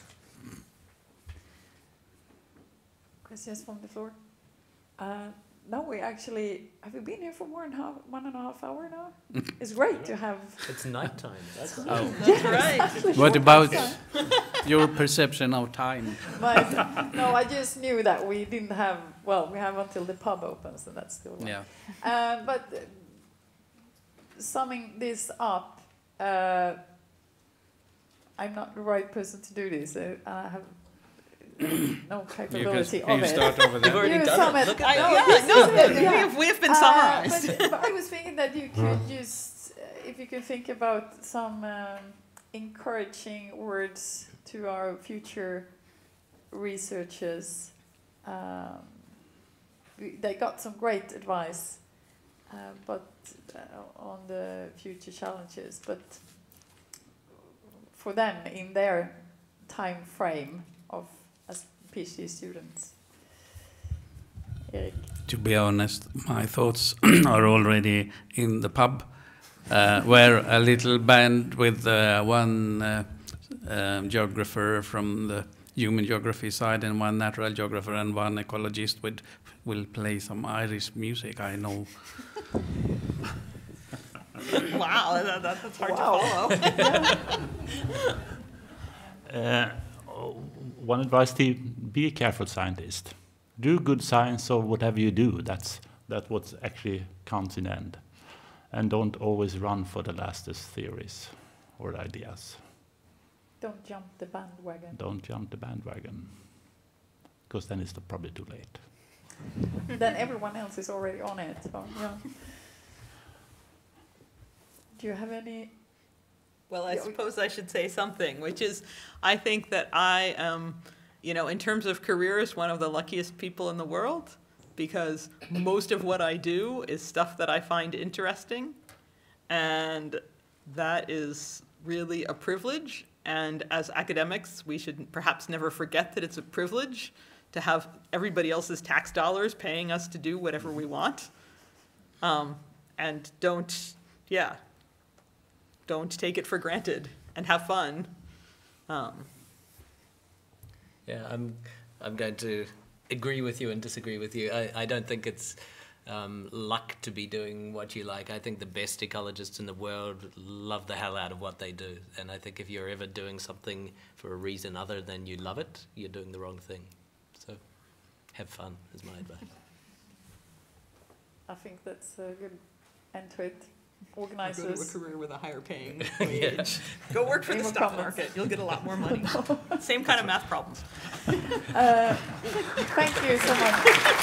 Questions from the floor? Uh, no, we actually have we been here for more than half, one and a half hour now? It's great to have. It's nighttime. That's oh, that's yeah, right. Exactly. What about your perception of time? But, no, I just knew that we didn't have. Well, we have until the pub opens, and that's still one. Yeah. Uh, but uh, summing this up, uh, I'm not the right person to do this. Uh, I have no capability you of can, you it. Start over there. You've already you done it. Look at no, yeah, this no, is it, we, yeah. have, we have been Uh, summarized. but, but I was thinking that you could just, uh, if you can think about some um, encouraging words to our future researchers. Um, we, they got some great advice, uh, but uh, on the future challenges. But for them, in their time frame of as PhD students. Erik. To be honest, my thoughts are already in the pub, uh, where a little band with uh, one uh, um, geographer from the human geography side and one natural geographer and one ecologist would, will play some Irish music, I know. Wow, that, that, that's hard wow. to follow. uh, one advice to be a careful scientist. Do good science or whatever you do. That's that's what actually counts in the end. And don't always run for the latest theories or ideas. Don't jump the bandwagon. Don't jump the bandwagon, because then it's probably too late. Then everyone else is already on it. So, yeah. Do you have any? Well, I suppose I should say something, which is, I think that I am, you know, in terms of careers, one of the luckiest people in the world, because most of what I do is stuff that I find interesting, and that is really a privilege. And as academics, we should perhaps never forget that it's a privilege to have everybody else's tax dollars paying us to do whatever we want. Um, and don't, yeah, don't take it for granted and have fun. Um, yeah, I'm, I'm going to agree with you and disagree with you. I, I don't think it's um, luck to be doing what you like. I think the best ecologists in the world love the hell out of what they do. And I think if you're ever doing something for a reason other than you love it, you're doing the wrong thing. So have fun is my advice. I think that's a good end to it. Organisers. Go to a career with a higher paying wage. Yeah. Go work for the stock market. You'll get a lot more money. Same kind of math problems. Uh, thank you so much.